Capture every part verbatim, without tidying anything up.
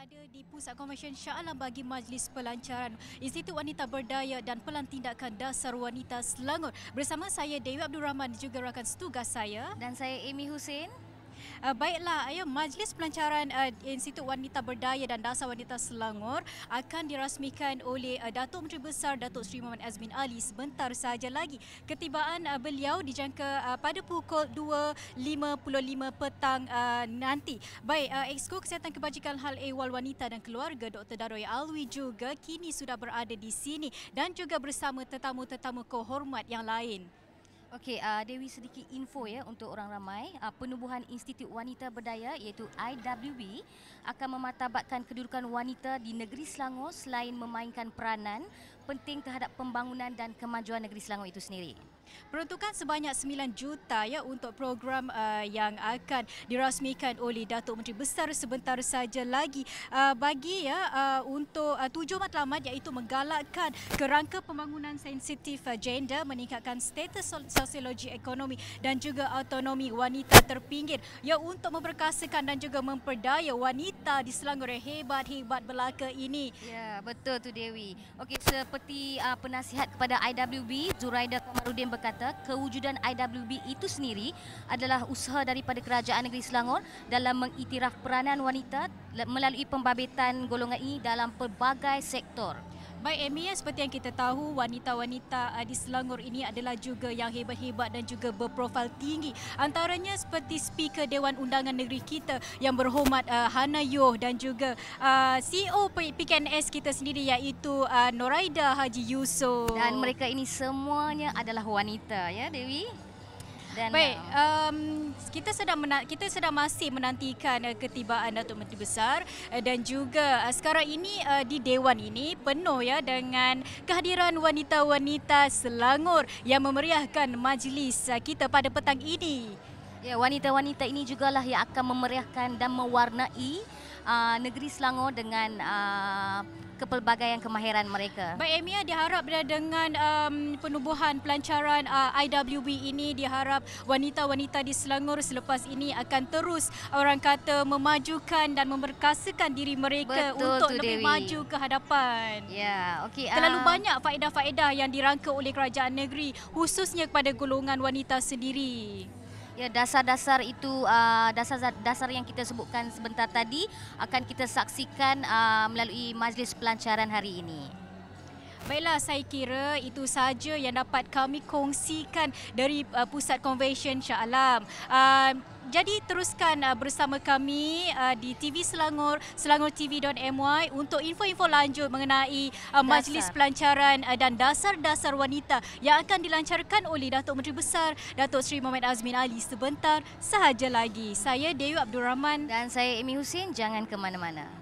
berada di Pusat Konvensyen Shah Alam bagi Majlis Pelancaran Institut Wanita Berdaya dan Pelan Tindakan Dasar Wanita Selangor. Bersama saya Dewi Abdul Rahman juga rakan setugas saya. Dan saya Amy Hussein. Uh, baiklah, ya, Majlis Pelancaran uh, Institut Wanita Berdaya dan Dasar Wanita Selangor akan dirasmikan oleh uh, Datuk Menteri Besar Datuk Seri Muhammad Azmin Ali sebentar sahaja lagi. Ketibaan uh, beliau dijangka uh, pada pukul dua lima puluh lima petang uh, nanti. Baik, uh, Exco Kesihatan Kebajikan Hal Ehwal Wanita dan Keluarga Doktor Daroy Alwi juga kini sudah berada di sini dan juga bersama tetamu-tetamu kehormat yang lain. Okey, uh, Dewi sedikit info ya untuk orang ramai. Uh, penubuhan Institut Wanita Berdaya iaitu I W B akan memartabatkan kedudukan wanita di negeri Selangor selain memainkan peranan penting terhadap pembangunan dan kemajuan negeri Selangor itu sendiri. Peruntukan sebanyak sembilan juta ya untuk program uh, yang akan dirasmikan oleh Datuk Menteri Besar sebentar saja lagi uh, bagi ya uh, untuk uh, tujuh matlamat iaitu menggalakkan kerangka pembangunan sensitif uh, gender, meningkatkan status sosiologi ekonomi dan juga autonomi wanita terpinggir ya untuk memperkasakan dan juga memperdaya wanita di Selangor yang hebat-hebat belaka ini. Ya, betul tu Dewi. Okey, seperti uh, penasihat kepada I W B Zuraida Komarudin berkata, kewujudan I W B itu sendiri adalah usaha daripada Kerajaan Negeri Selangor dalam mengiktiraf peranan wanita melalui pembabit,an golongan ini dalam pelbagai sektor. Baik Amy, seperti yang kita tahu, wanita-wanita di Selangor ini adalah juga yang hebat-hebat dan juga berprofil tinggi. Antaranya seperti Speaker Dewan Undangan Negeri kita yang berhormat uh, Hana Yoh dan juga uh, C E O P K N S kita sendiri iaitu uh, Noraida Haji Yusof. Dan mereka ini semuanya adalah wanita ya Dewi. Dan baik, um, kita sedang mena- kita sedang masih menantikan uh, ketibaan Datuk Menteri Besar uh, dan juga uh, sekarang ini uh, di Dewan ini penuh ya dengan kehadiran wanita-wanita Selangor yang memeriahkan majlis uh, kita pada petang ini. Ya, wanita-wanita ini jugalah yang akan memeriahkan dan mewarnai uh, negeri Selangor dengan uh, kepelbagaian kemahiran mereka. Baik Emia, diharap dengan um, penubuhan pelancaran uh, I W B ini, diharap wanita-wanita di Selangor selepas ini akan terus orang kata memajukan dan memperkasakan diri mereka. Betul untuk tu, lebih Dewi. maju ke hadapan. Ya, okey. Terlalu uh, banyak faedah-faedah yang dirangka oleh kerajaan negeri khususnya kepada golongan wanita sendiri. Ya, dasar-dasar itu, uh, dasar-dasar yang kita sebutkan sebentar tadi akan kita saksikan uh, melalui majlis pelancaran hari ini. Baiklah, saya kira itu sahaja yang dapat kami kongsikan dari uh, Pusat Konvensyen Shah Alam. Uh, jadi teruskan uh, bersama kami uh, di T V Selangor, selangor T V dot M Y untuk info-info lanjut mengenai uh, majlis pelancaran uh, dan dasar-dasar wanita yang akan dilancarkan oleh Datuk Menteri Besar Datuk Seri Muhammad Azmin Ali sebentar sahaja lagi. Saya Dewi Abdul Rahman dan saya Amy Hussein. Jangan ke mana-mana.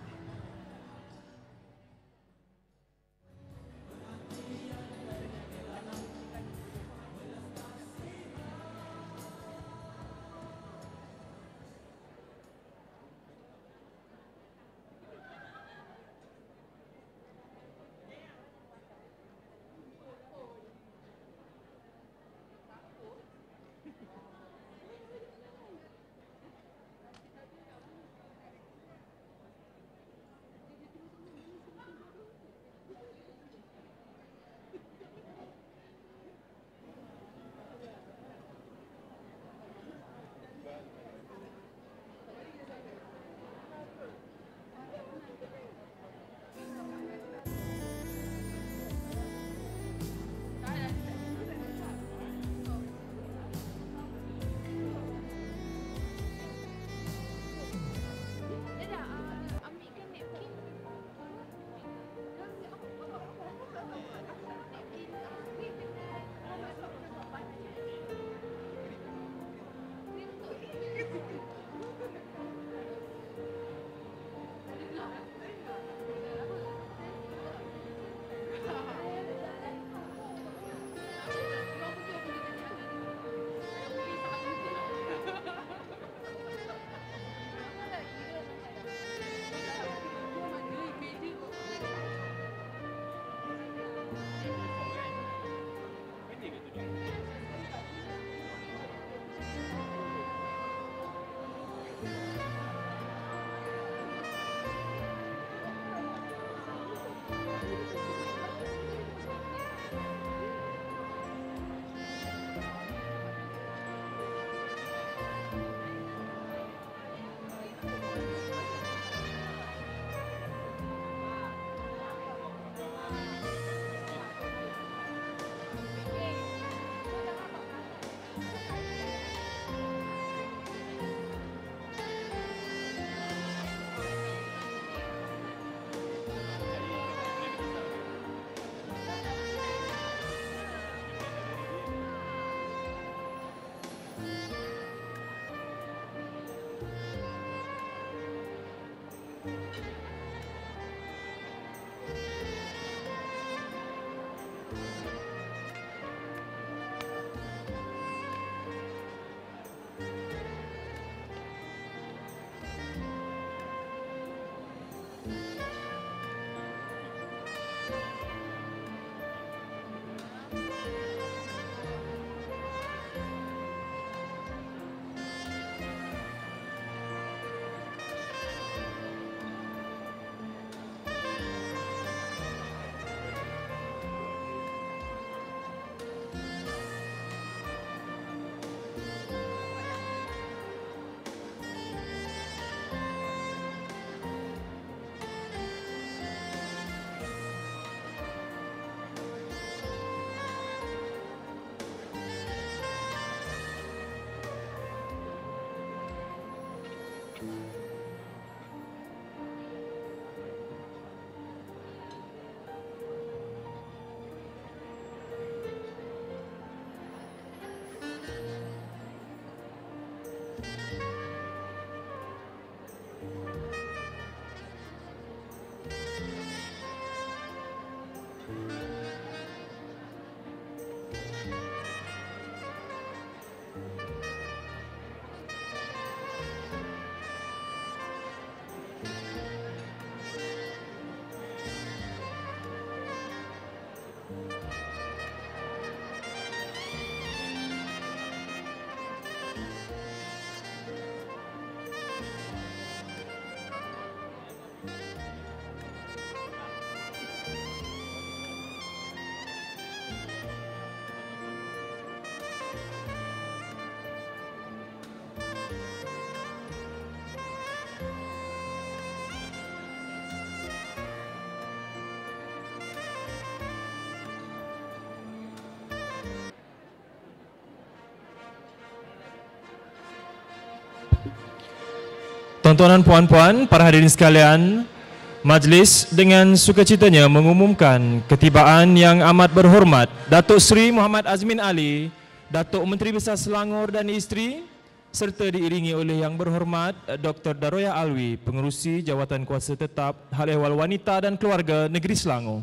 Tuan-tuan dan puan-puan, para hadirin sekalian, majlis dengan sukacitanya mengumumkan ketibaan yang amat berhormat Datuk Seri Muhammad Azmin Ali, Datuk Menteri Besar Selangor dan isteri, serta diiringi oleh Yang Berhormat Doktor Daroya Alwi, Pengerusi Jawatan Kuasa Tetap Hal Ehwal Wanita dan Keluarga Negeri Selangor.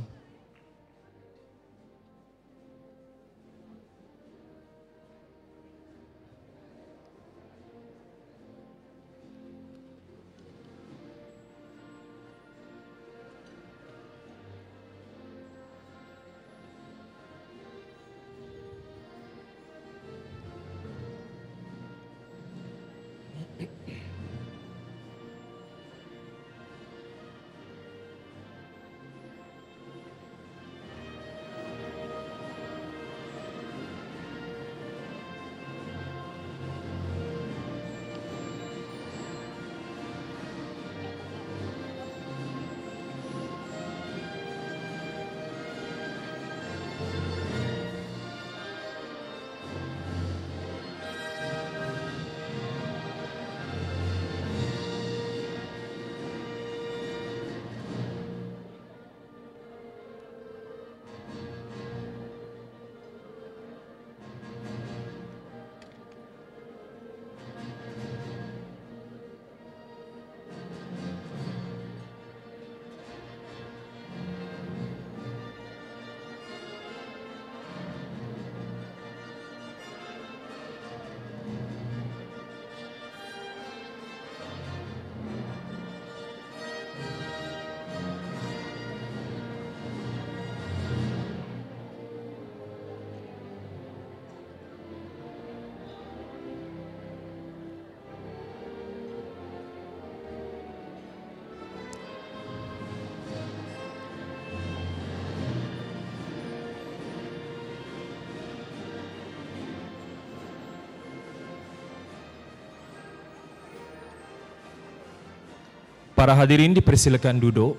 Para hadirin dipersilakan duduk.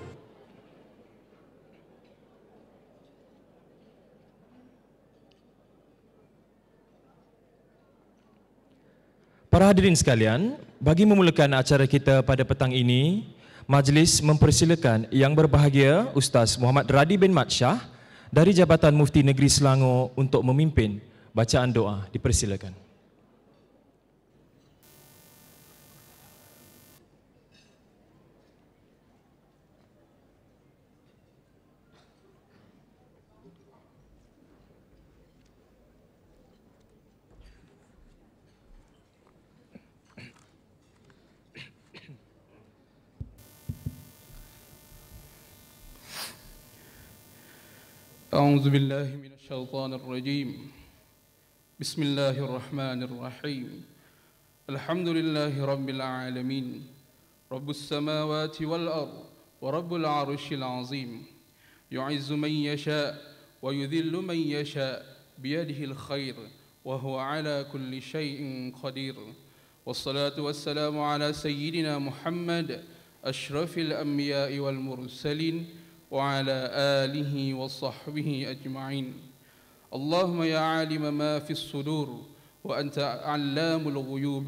Para hadirin sekalian, bagi memulakan acara kita pada petang ini, majlis mempersilakan Yang Berbahagia Ustaz Muhammad Radi bin Mat Shah dari Jabatan Mufti Negeri Selangor untuk memimpin bacaan doa. Dipersilakan. أعوذ بالله من الشيطان الرجيم بسم الله الرحمن الرحيم الحمد لله رب العالمين رب السماوات والأرض ورب العرش العظيم يعز من يشاء ويذل من يشاء بيده الخير وهو على كل شيء قدير والصلاة والسلام على سيدنا محمد أشرف الأنبياء والمرسلين وعلى آله وصحبه أجمعين اللهم يا عالم ما في الصدور وأنت علام الغيوب.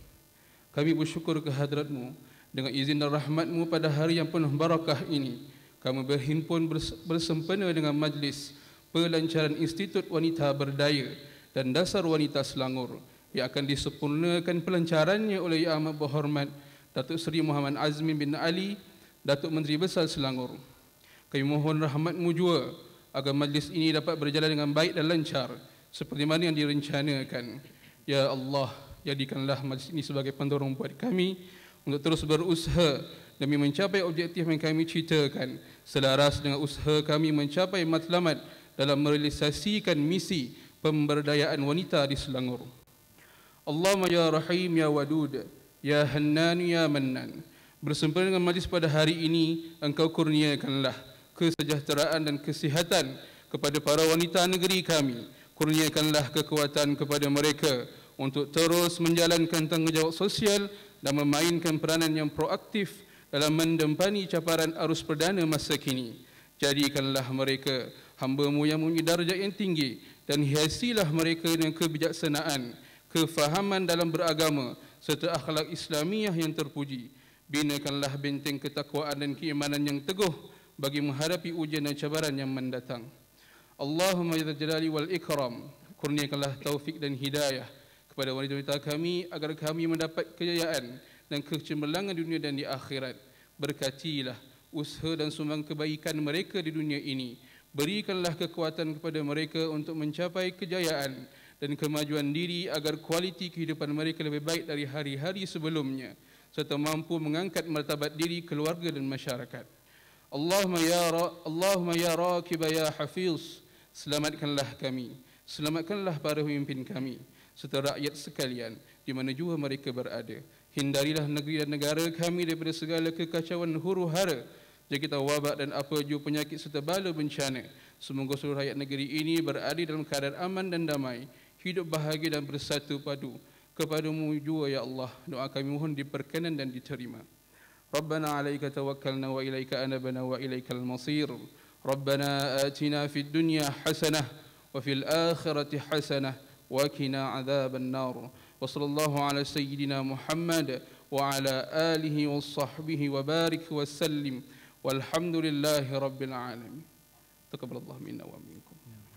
Kami bersyukur kehadratmu dengan izin dan rahmatmu pada hari yang penuh barakah ini. Kami berhimpun bersempena dengan majlis pelancaran Institut Wanita Berdaya dan Dasar Wanita Selangor yang akan disempurnakan pelancarannya oleh Yang Amat Berhormat Datuk Seri Muhammad Azmin bin Ali, Datuk Menteri Besar Selangor. Kami mohon rahmat-Mu jua agar majlis ini dapat berjalan dengan baik dan lancar seperti mana yang direncanakan. Ya Allah, jadikanlah majlis ini sebagai pendorong buat kami untuk terus berusaha demi mencapai objektif yang kami ceritakan, selaras dengan usaha kami mencapai matlamat dalam merealisasikan misi pemberdayaan wanita di Selangor. Allahumma ya Rahim ya Wadud ya Hannan ya Mannan. Bersempena dengan majlis pada hari ini, Engkau kurniakanlah kesejahteraan dan kesihatan kepada para wanita negeri kami. Kurniakanlah kekuatan kepada mereka untuk terus menjalankan tanggungjawab sosial dan memainkan peranan yang proaktif dalam mendempani caparan arus perdana masa kini. Jadikanlah mereka hamba-Mu yang mempunyai darjat yang tinggi dan hiasilah mereka dengan kebijaksanaan, kefahaman dalam beragama serta akhlak Islamiah yang terpuji. Binakanlah benteng ketakwaan dan keimanan yang teguh bagi menghadapi ujian dan cabaran yang mendatang. Allahumma ya dzal jalali wal ikram, kurniakanlah taufik dan hidayah kepada wanita-wanita kami agar kami mendapat kejayaan dan kecemerlangan dunia dan di akhirat. Berkatilah usaha dan sumbang kebaikan mereka di dunia ini. Berikanlah kekuatan kepada mereka untuk mencapai kejayaan dan kemajuan diri agar kualiti kehidupan mereka lebih baik dari hari-hari sebelumnya serta mampu mengangkat martabat diri, keluarga dan masyarakat. Allahumma ya Ra, Allahumma ya Raqib ya Hafiz, selamatkanlah kami, selamatkanlah para pemimpin kami serta rakyat sekalian di mana jua mereka berada. Hindarilah negeri dan negara kami daripada segala kekacauan huru-hara, jangkitan wabak dan apa jua penyakit serta bala bencana. Semoga seluruh rakyat negeri ini berada dalam keadaan aman dan damai, hidup bahagia dan bersatu padu. Kepadamu jua ya Allah doa kami mohon diperkenan dan diterima. Rabbana alaika tawakkalna wa ilaika anabna wa ilaikal masir. Rabbana atina fid dunya hasanah wa fil akhirati hasanah wa qina adzaban nar. Wa sallallahu ala sayyidina Muhammad wa ala alihi wa sahbihi wa barik wa sallim. Walhamdulillahi rabbil alamin. Taqabbalallahu minna wa minkum.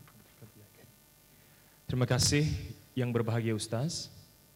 Terima kasih yang berbahagia Ustaz.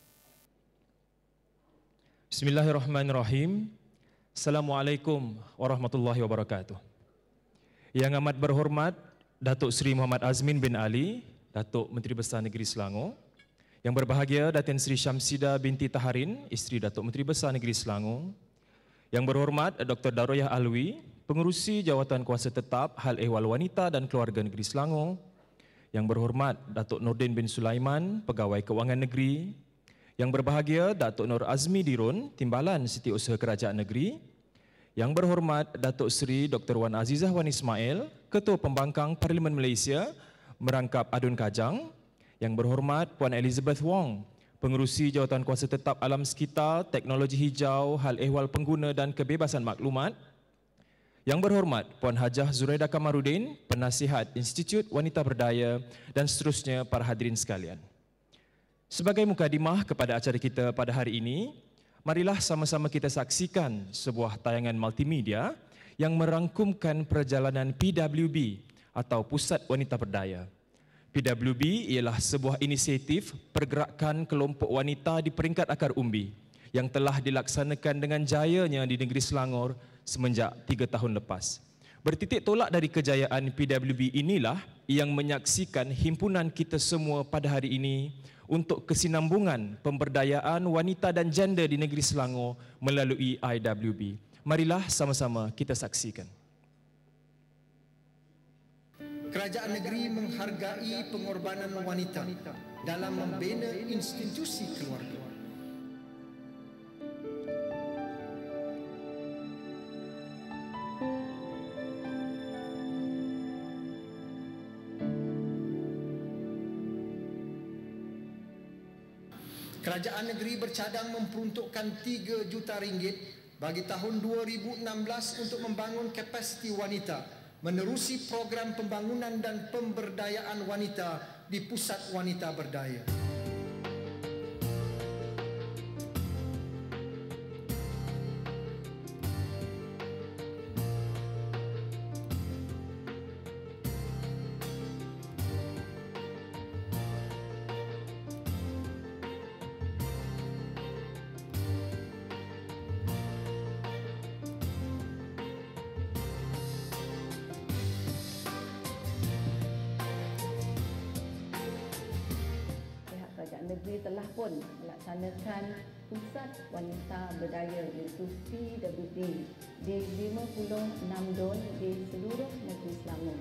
Bismillahirrahmanirrahim. Assalamualaikum warahmatullahi wabarakatuh. Yang amat berhormat Datuk Seri Muhammad Azmin bin Ali, Datuk Menteri Besar Negeri Selangor. Yang berbahagia Datin Seri Syamsidah binti Taharin, isteri Datuk Menteri Besar Negeri Selangor. Yang berhormat Doktor Daroyah Alwi, Pengerusi Jawatan Kuasa Tetap Hal Ehwal Wanita dan Keluarga Negeri Selangor. Yang berhormat Datuk Nordin bin Sulaiman, Pegawai Kewangan Negeri. Yang berbahagia Datuk Nur Azmi Dirun, Timbalan Setiausaha Kerajaan Negeri. Yang berhormat Datuk Seri Doktor Wan Azizah Wan Ismail, Ketua Pembangkang Parlimen Malaysia, Merangkap Adun Kajang. Yang berhormat Puan Elizabeth Wong, Pengerusi Jawatan Kuasa Tetap Alam Sekitar, Teknologi Hijau, Hal Ehwal Pengguna dan Kebebasan Maklumat. Yang berhormat Puan Hajah Zuraidah Kamarudin, Penasihat Institut Wanita Berdaya dan seterusnya para hadirin sekalian. Sebagai mukadimah kepada acara kita pada hari ini, marilah sama-sama kita saksikan sebuah tayangan multimedia yang merangkumkan perjalanan P W B atau Pusat Wanita Berdaya. P W B ialah sebuah inisiatif pergerakan kelompok wanita di peringkat akar umbi yang telah dilaksanakan dengan jayanya di negeri Selangor semenjak tiga tahun lepas. Bertitik tolak dari kejayaan P W B inilah yang menyaksikan himpunan kita semua pada hari ini untuk kesinambungan pemberdayaan wanita dan janda di negeri Selangor melalui I W B. Marilah sama-sama kita saksikan. Kerajaan negeri menghargai pengorbanan wanita dalam membina institusi keluarga. Kerajaan negeri bercadang memperuntukkan tiga juta ringgit bagi tahun dua ribu enam belas untuk membangun kapasiti wanita menerusi program pembangunan dan pemberdayaan wanita di Pusat Wanita Berdaya. Kerajaan negeri telah pun melaksanakan Pusat Wanita Berdaya iaitu P W B di lima puluh enam don di seluruh negeri Selangor.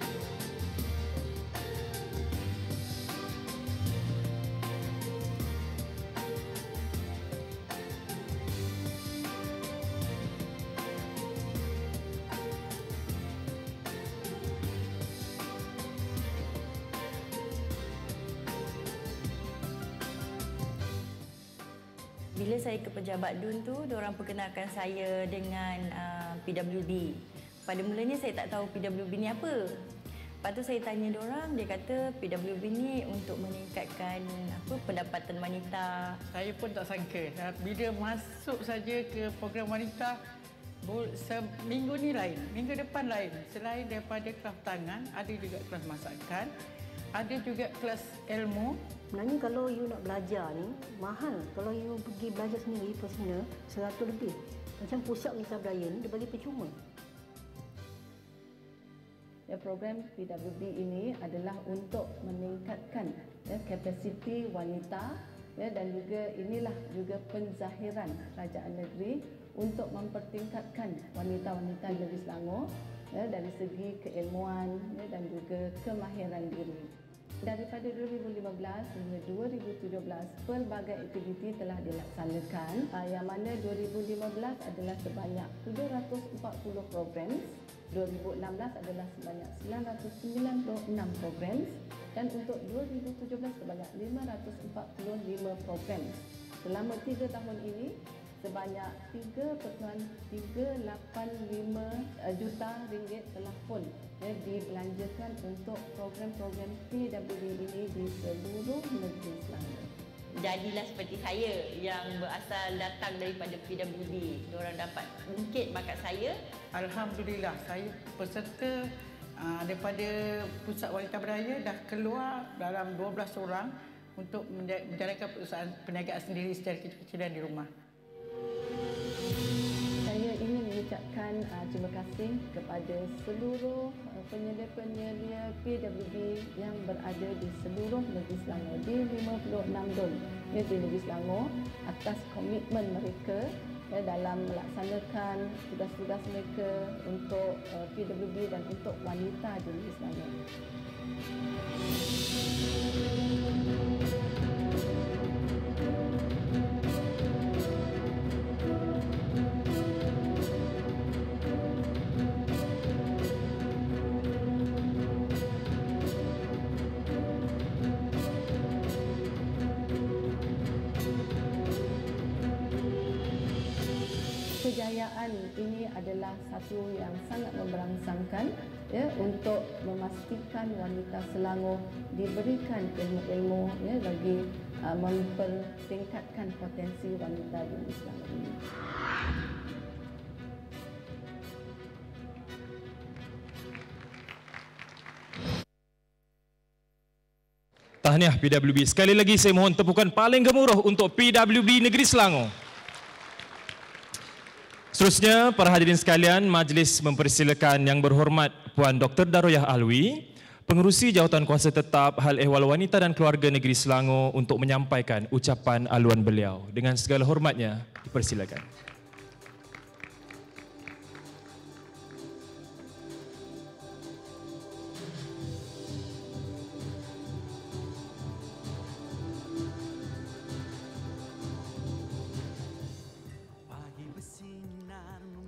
Bila saya ke pejabat D U N tu, diorang perkenalkan saya dengan uh, P W B. Pada mulanya saya tak tahu P W B ni apa. Lepas tu saya tanya diorang, dia kata P W B ni untuk meningkatkan apa pendapatan wanita. Saya pun tak sangka. Bila masuk saja ke program wanita, seminggu ni lain, minggu depan lain. Selain daripada kelas tangan, ada juga kelas masakan, ada juga kelas ilmu. Sebenarnya kalau you nak belajar ni, mahal. Kalau you pergi belajar sendiri, personal, seratus lebih. Macam Pusat Wanita Berdaya ni, dia bagi percuma. Ya, program P W B ini adalah untuk meningkatkan ya, kapasiti wanita ya, dan juga inilah juga penzahiran kerajaan negeri untuk mempertingkatkan wanita-wanita negeri Selangor ya, dari segi keilmuan ya, dan juga kemahiran diri. Daripada dua ribu lima belas hingga dua ribu tujuh belas, pelbagai aktiviti telah dilaksanakan yang mana dua ribu lima belas adalah sebanyak tujuh ratus empat puluh program, dua ribu enam belas adalah sebanyak sembilan ratus sembilan puluh enam program dan untuk dua ribu tujuh belas sebanyak lima ratus empat puluh lima program. Selama tiga tahun ini, sebanyak tiga perpuluhan tiga lapan lima juta ringgit telah pun ya, dibelanjakan untuk program-program P W B ini di seluruh negeri Selangor. Jadilah seperti saya yang berasal datang daripada P W B. Diorang dapat ungkit bakat saya. Alhamdulillah, saya peserta uh, daripada Pusat Wanita Berdaya dah keluar dalam dua belas orang untuk menjalankan perusahaan perniagaan sendiri secara kecil-kecilan di rumah. Saya ingin mengucapkan uh, terima kasih kepada seluruh uh, penyelia-penyelia P W B yang berada di seluruh negeri Selangor, di lima puluh enam don ya, di negeri Selangor atas komitmen mereka ya, dalam melaksanakan tugas-tugas mereka untuk uh, P W B dan untuk wanita di negeri Selangor. Kejayaan ini adalah satu yang sangat memberangsangkan ya, untuk memastikan wanita Selangor diberikan ilmu-ilmu ya, bagi uh, mempertingkatkan potensi wanita di Selangor ini. Tahniah P W B. Sekali lagi saya mohon tepukan paling gemuruh untuk P W B Negeri Selangor. Seterusnya, para hadirin sekalian, majlis mempersilakan Yang Berhormat Puan Doktor Daroyah Alwi, Pengerusi Jawatan Kuasa Tetap Hal Ehwal Wanita dan Keluarga Negeri Selangor untuk menyampaikan ucapan aluan beliau. Dengan segala hormatnya, dipersilakan.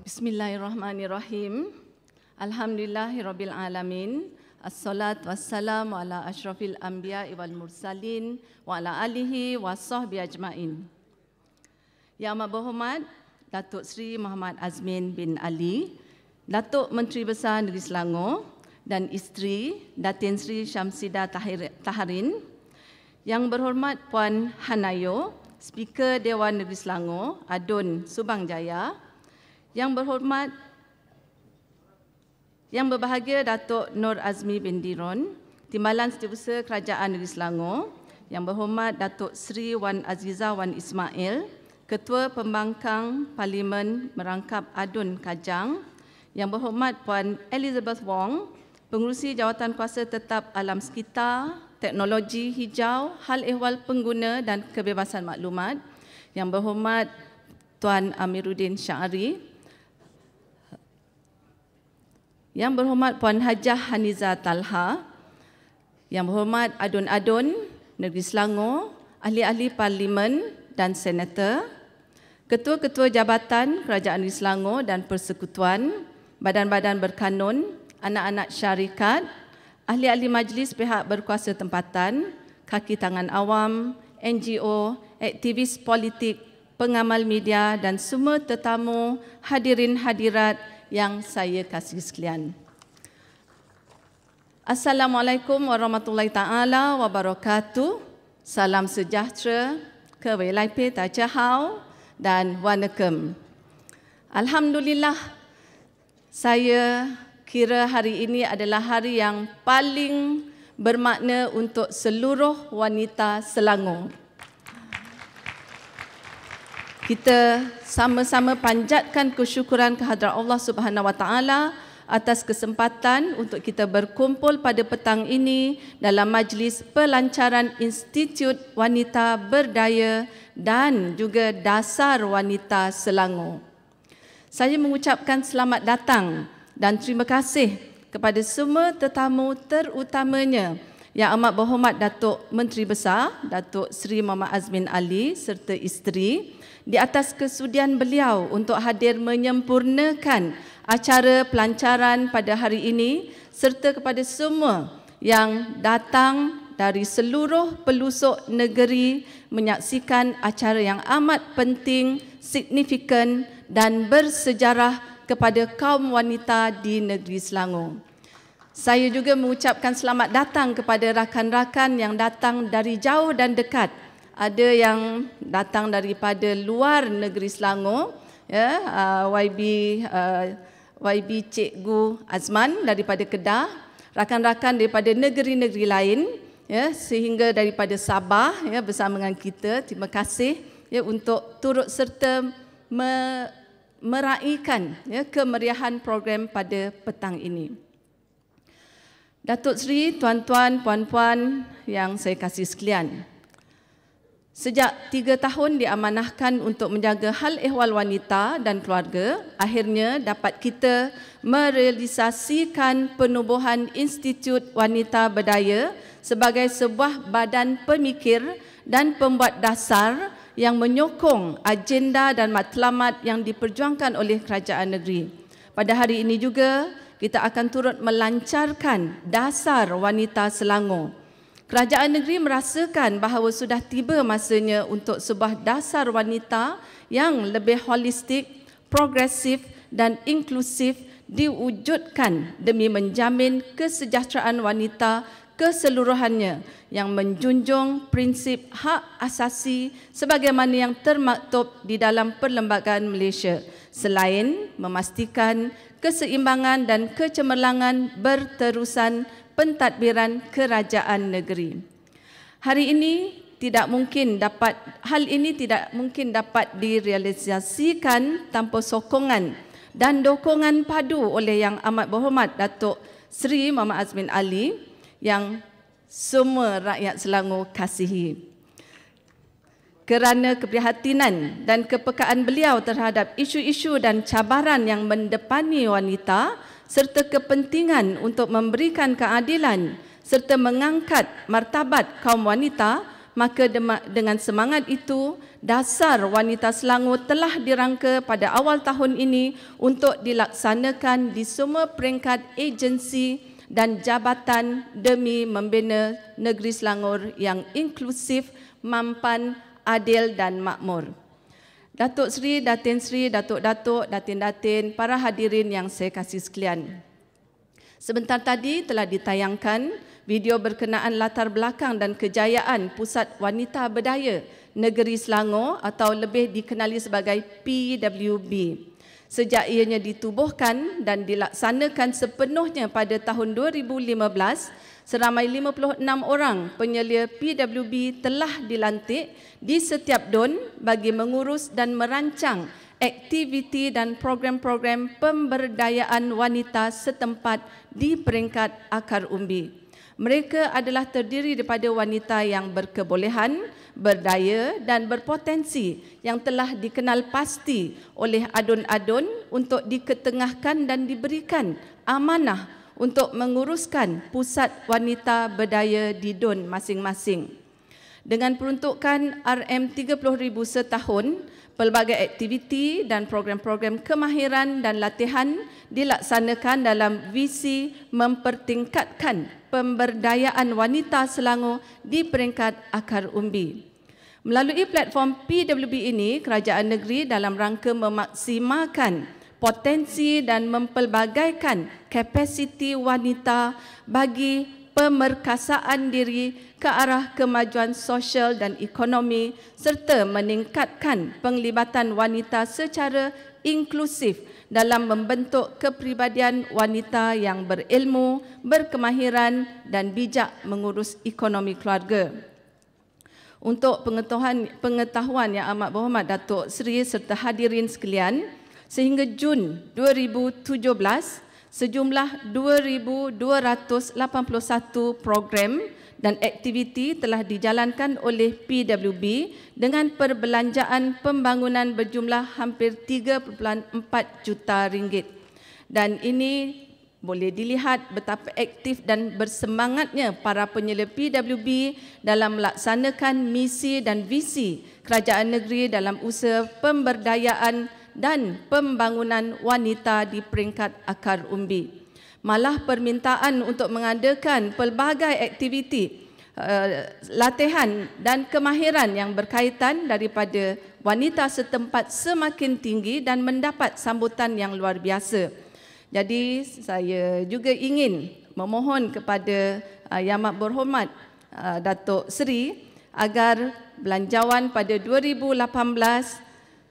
Bismillahirrahmanirrahim. Alhamdulillahirabbil alamin. Assalatu wassalamu ala asyrafil anbiya wal mursalin wa ala alihi wa sahbihi ajmain. Yang amat berhormat Datuk Seri Muhammad Azmin bin Ali, Datuk Menteri Besar Negeri Selangor dan isteri Datin Seri Syamsidah Taharin. Yang berhormat Puan Hanayo, Speaker Dewan Negeri Selangor, Adun Subang Jaya. Yang berhormat, yang berbahagia Datuk Nur Azmi bin Diron, Timbalan Setiausaha Kerajaan Negeri Selangor. Yang berhormat Datuk Seri Wan Azizah Wan Ismail, Ketua Pembangkang Parlimen Merangkap Adun Kajang. Yang berhormat Puan Elizabeth Wong, Pengerusi Jawatan Kuasa Tetap Alam Sekitar, Teknologi Hijau, Hal Ehwal Pengguna dan Kebebasan Maklumat. Yang berhormat Tuan Amiruddin Syari. Yang berhormat Puan Hajah Haniza Talha. Yang berhormat Adun-Adun Negeri Selangor, ahli-ahli parlimen dan senator, ketua-ketua jabatan Kerajaan Negeri Selangor dan persekutuan, badan-badan berkanun, anak-anak syarikat, ahli-ahli majlis pihak berkuasa tempatan, kaki tangan awam, N G O, aktivis politik, pengamal media dan semua tetamu hadirin hadirat yang saya kasih sekalian. Assalamualaikum warahmatullahi taala wabarakatuh. Salam sejahtera, kewelaipe tajahau dan wanakem. Alhamdulillah, saya kira hari ini adalah hari yang paling bermakna untuk seluruh wanita Selangor. Kita sama-sama panjatkan kesyukuran kehadrat Allah Subhanahu Wa Taala atas kesempatan untuk kita berkumpul pada petang ini dalam majlis pelancaran Institut Wanita Berdaya dan juga Dasar Wanita Selangor. Saya mengucapkan selamat datang dan terima kasih kepada semua tetamu, terutamanya Yang Amat Berhormat Datuk Menteri Besar Datuk Seri Muhammad Azmin Ali serta isteri, di atas kesudian beliau untuk hadir menyempurnakan acara pelancaran pada hari ini, serta kepada semua yang datang dari seluruh pelosok negeri menyaksikan acara yang amat penting, signifikan dan bersejarah kepada kaum wanita di negeri Selangor. Saya juga mengucapkan selamat datang kepada rakan-rakan yang datang dari jauh dan dekat. Ada yang datang daripada luar negeri Selangor, ya, uh, Y B uh, Y B Cikgu Azman daripada Kedah, rakan-rakan daripada negeri-negeri lain, ya, sehingga daripada Sabah, ya, bersama dengan kita. Terima kasih, ya, untuk turut serta me, meraihkan, ya, kemeriahan program pada petang ini. Datuk Seri, tuan-tuan, puan-puan yang saya kasih sekalian, sejak tiga tahun diamanahkan untuk menjaga hal ehwal wanita dan keluarga, akhirnya dapat kita merealisasikan penubuhan Institut Wanita Berdaya sebagai sebuah badan pemikir dan pembuat dasar yang menyokong agenda dan matlamat yang diperjuangkan oleh kerajaan negeri. Pada hari ini juga, kita akan turut melancarkan Dasar Wanita Selangor. Kerajaan negeri merasakan bahawa sudah tiba masanya untuk sebuah dasar wanita yang lebih holistik, progresif dan inklusif diwujudkan demi menjamin kesejahteraan wanita keseluruhannya yang menjunjung prinsip hak asasi sebagaimana yang termaktub di dalam Perlembagaan Malaysia, selain memastikan keseimbangan dan kecemerlangan berterusan pentadbiran kerajaan negeri. Hari ini tidak mungkin dapat hal ini tidak mungkin dapat direalisasikan tanpa sokongan dan dokongan padu oleh Yang Amat Berhormat Datuk Seri Muhammad Azmin Ali yang semua rakyat Selangor kasihi. Kerana keprihatinan dan kepekaan beliau terhadap isu-isu dan cabaran yang mendepani wanita serta kepentingan untuk memberikan keadilan serta mengangkat martabat kaum wanita, maka dengan semangat itu, Dasar Wanita Selangor telah dirangka pada awal tahun ini untuk dilaksanakan di semua peringkat agensi dan jabatan demi membina negeri Selangor yang inklusif, mampan, adil dan makmur. Datuk Seri, Datin Seri, Datuk-Datuk, Datin-Datin, para hadirin yang saya kasih sekalian. Sebentar tadi telah ditayangkan video berkenaan latar belakang dan kejayaan Pusat Wanita Berdaya Negeri Selangor atau lebih dikenali sebagai P W B. Sejak ianya ditubuhkan dan dilaksanakan sepenuhnya pada tahun dua ribu lima belas, seramai lima puluh enam orang penyelia P W B telah dilantik di setiap D U N bagi mengurus dan merancang aktiviti dan program-program pemberdayaan wanita setempat di peringkat akar umbi. Mereka adalah terdiri daripada wanita yang berkebolehan, berdaya dan berpotensi yang telah dikenal pasti oleh adun-adun untuk diketengahkan dan diberikan amanah untuk menguruskan pusat wanita berdaya di D U N masing-masing. Dengan peruntukan R M tiga puluh ribu setahun, pelbagai aktiviti dan program-program kemahiran dan latihan dilaksanakan dalam visi mempertingkatkan pemberdayaan wanita Selangor di peringkat akar umbi. Melalui platform P W B ini, kerajaan negeri dalam rangka memaksimalkan potensi dan mempelbagaikan kapasiti wanita bagi pemerkasaan diri ke arah kemajuan sosial dan ekonomi serta meningkatkan penglibatan wanita secara inklusif dalam membentuk kepribadian wanita yang berilmu, berkemahiran dan bijak mengurus ekonomi keluarga. Untuk pengetahuan, pengetahuan yang amat berhormat Datuk Seri serta hadirin sekalian, sehingga Jun dua ribu tujuh belas, sejumlah dua ribu dua ratus lapan puluh satu program dan aktiviti telah dijalankan oleh P W B dengan perbelanjaan pembangunan berjumlah hampir tiga perpuluhan empat juta ringgit. Dan ini boleh dilihat betapa aktif dan bersemangatnya para penyelia P W B dalam melaksanakan misi dan visi kerajaan negeri dalam usaha pemberdayaan dan pembangunan wanita di peringkat akar umbi. Malah permintaan untuk mengadakan pelbagai aktiviti uh, latihan dan kemahiran yang berkaitan daripada wanita setempat semakin tinggi dan mendapat sambutan yang luar biasa. Jadi saya juga ingin memohon kepada uh, Yang Amat Berhormat uh, Datuk Seri agar belanjawan pada dua ribu lapan belas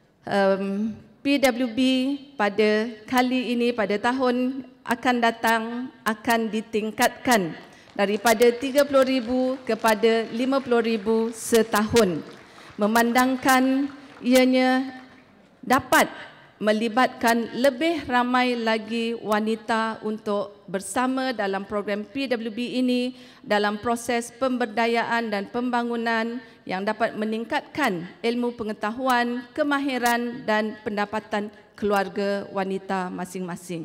um, P W B pada kali ini, pada tahun akan datang, akan ditingkatkan daripada tiga puluh ribu kepada lima puluh ribu setahun. Memandangkan ianya dapat melibatkan lebih ramai lagi wanita untuk bersama dalam program P W B ini dalam proses pemberdayaan dan pembangunan yang dapat meningkatkan ilmu pengetahuan, kemahiran dan pendapatan keluarga wanita masing-masing.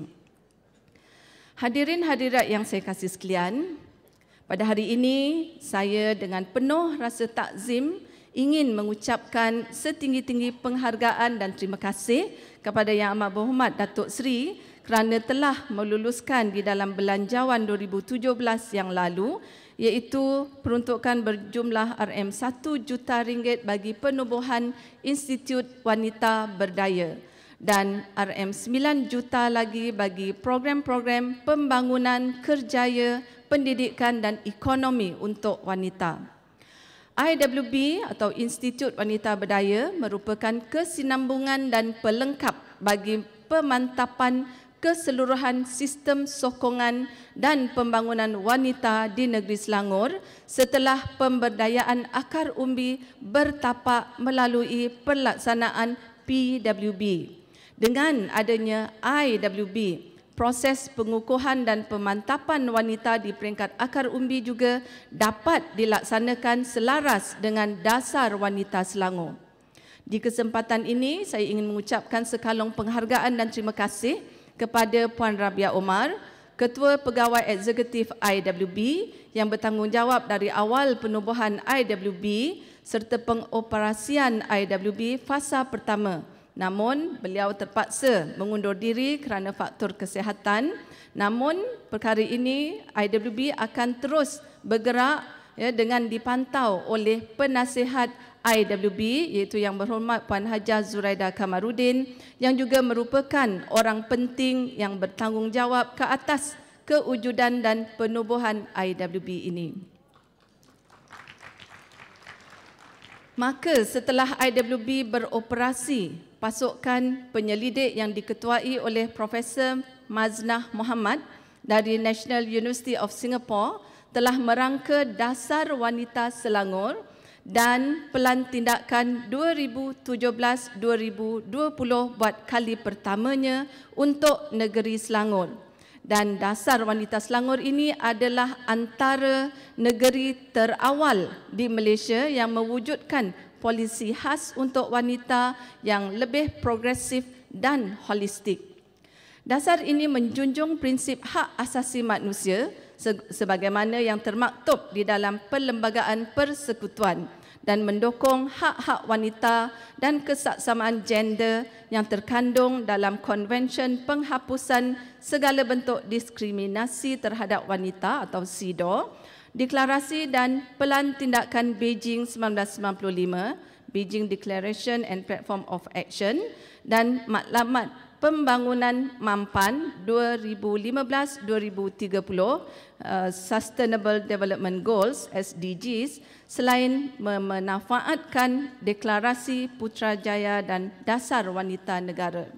Hadirin hadirat yang saya kasih sekalian, pada hari ini saya dengan penuh rasa takzim ingin mengucapkan setinggi-tinggi penghargaan dan terima kasih kepada Yang Amat Berhormat Datuk Seri kerana telah meluluskan di dalam belanjawan dua ribu tujuh belas yang lalu, iaitu peruntukan berjumlah R M satu juta ringgit bagi penubuhan Institut Wanita Berdaya dan R M sembilan juta lagi bagi program-program pembangunan kerjaya, pendidikan dan ekonomi untuk wanita. I W B atau Institut Wanita Berdaya merupakan kesinambungan dan pelengkap bagi pemantapan keseluruhan sistem sokongan dan pembangunan wanita di negeri Selangor setelah pemberdayaan akar umbi bertapak melalui pelaksanaan P W B. Dengan adanya I W B, proses pengukuhan dan pemantapan wanita di peringkat akar umbi juga dapat dilaksanakan selaras dengan Dasar Wanita Selangor. Di kesempatan ini, saya ingin mengucapkan sekalong penghargaan dan terima kasih kepada Puan Rabia Omar, Ketua Pegawai Eksekutif I W B yang bertanggungjawab dari awal penubuhan I W B serta pengoperasian I W B fasa pertama. Namun, beliau terpaksa mengundur diri kerana faktor kesihatan. Namun, perkara ini I W B akan terus bergerak ya, dengan dipantau oleh penasihat I W B iaitu Yang Berhormat Puan Hajah Zuraida Kamarudin yang juga merupakan orang penting yang bertanggungjawab ke atas kewujudan dan penubuhan I W B ini. Maka setelah I W B beroperasi, pasukan penyelidik yang diketuai oleh Profesor Maznah Mohamad dari National University of Singapore telah merangka Dasar Wanita Selangor dan Pelan Tindakan dua ribu tujuh belas dua ribu dua puluh buat kali pertamanya untuk negeri Selangor. Dan Dasar Wanita Selangor ini adalah antara negeri terawal di Malaysia yang mewujudkan polisi khas untuk wanita yang lebih progresif dan holistik. Dasar ini menjunjung prinsip hak asasi manusia sebagaimana yang termaktub di dalam Perlembagaan Persekutuan dan mendukung hak-hak wanita dan kesaksamaan gender yang terkandung dalam Konvensyen Penghapusan Segala Bentuk Diskriminasi Terhadap Wanita atau C E D A W, Deklarasi dan Pelan Tindakan Beijing seribu sembilan ratus sembilan puluh lima, Beijing Declaration and Platform of Action, dan Maklumat Pembangunan Mampan dua ribu lima belas dua ribu tiga puluh, uh, Sustainable Development Goals S D Gs, selain memanfaatkan Deklarasi Putrajaya dan Dasar Wanita Negara.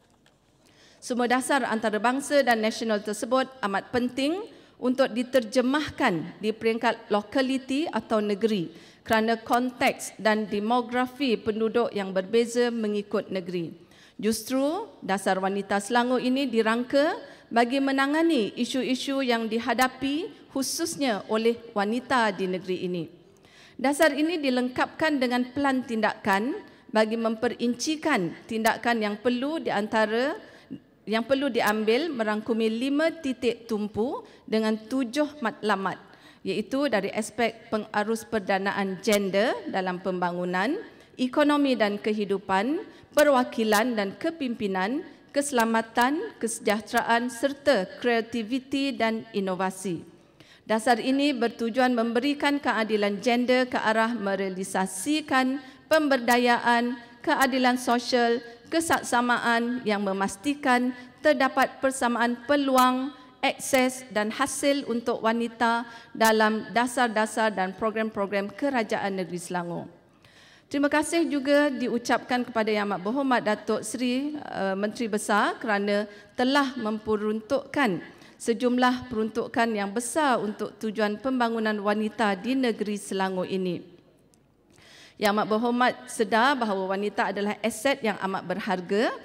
Semua dasar antarabangsa dan nasional tersebut amat penting untuk diterjemahkan di peringkat lokaliti atau negeri kerana konteks dan demografi penduduk yang berbeza mengikut negeri. Justru, Dasar Wanita Selangor ini dirangka bagi menangani isu-isu yang dihadapi khususnya oleh wanita di negeri ini. Dasar ini dilengkapkan dengan pelan tindakan bagi memperincikan tindakan yang perlu di antara yang perlu diambil merangkumi lima titik tumpu dengan tujuh matlamat, iaitu dari aspek pengarus perdanaan gender dalam pembangunan, ekonomi dan kehidupan, perwakilan dan kepimpinan, keselamatan, kesejahteraan serta kreativiti dan inovasi. Dasar ini bertujuan memberikan keadilan gender ke arah merealisasikan pemberdayaan, keadilan sosial, kesaksamaan yang memastikan terdapat persamaan peluang, akses dan hasil untuk wanita dalam dasar-dasar dan program-program Kerajaan Negeri Selangor. Terima kasih juga diucapkan kepada Yang Amat Berhormat Datuk Seri uh, Menteri Besar kerana telah memperuntukkan sejumlah peruntukan yang besar untuk tujuan pembangunan wanita di negeri Selangor ini. Yang Amat Berhormat sedar bahawa wanita adalah aset yang amat berharga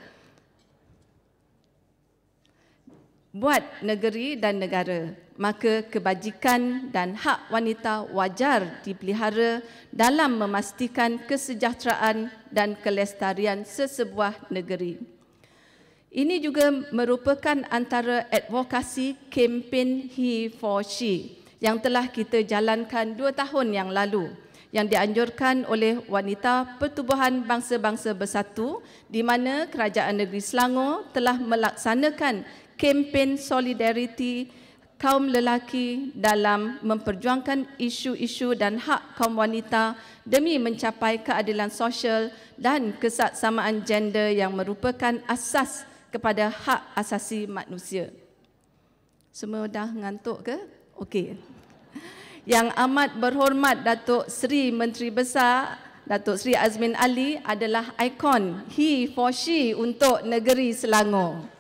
buat negeri dan negara. Maka kebajikan dan hak wanita wajar dipelihara dalam memastikan kesejahteraan dan kelestarian sesebuah negeri. Ini juga merupakan antara advokasi kempen He for She yang telah kita jalankan dua tahun yang lalu, yang dianjurkan oleh Wanita Pertubuhan Bangsa-Bangsa Bersatu, di mana Kerajaan Negeri Selangor telah melaksanakan kempen solidariti kaum lelaki dalam memperjuangkan isu-isu dan hak kaum wanita demi mencapai keadilan sosial dan kesaksamaan gender yang merupakan asas kepada hak asasi manusia. Semua dah ngantuk ke? Okey. Yang Amat Berhormat Datuk Seri Menteri Besar Datuk Seri Azmin Ali adalah ikon He for She untuk negeri Selangor.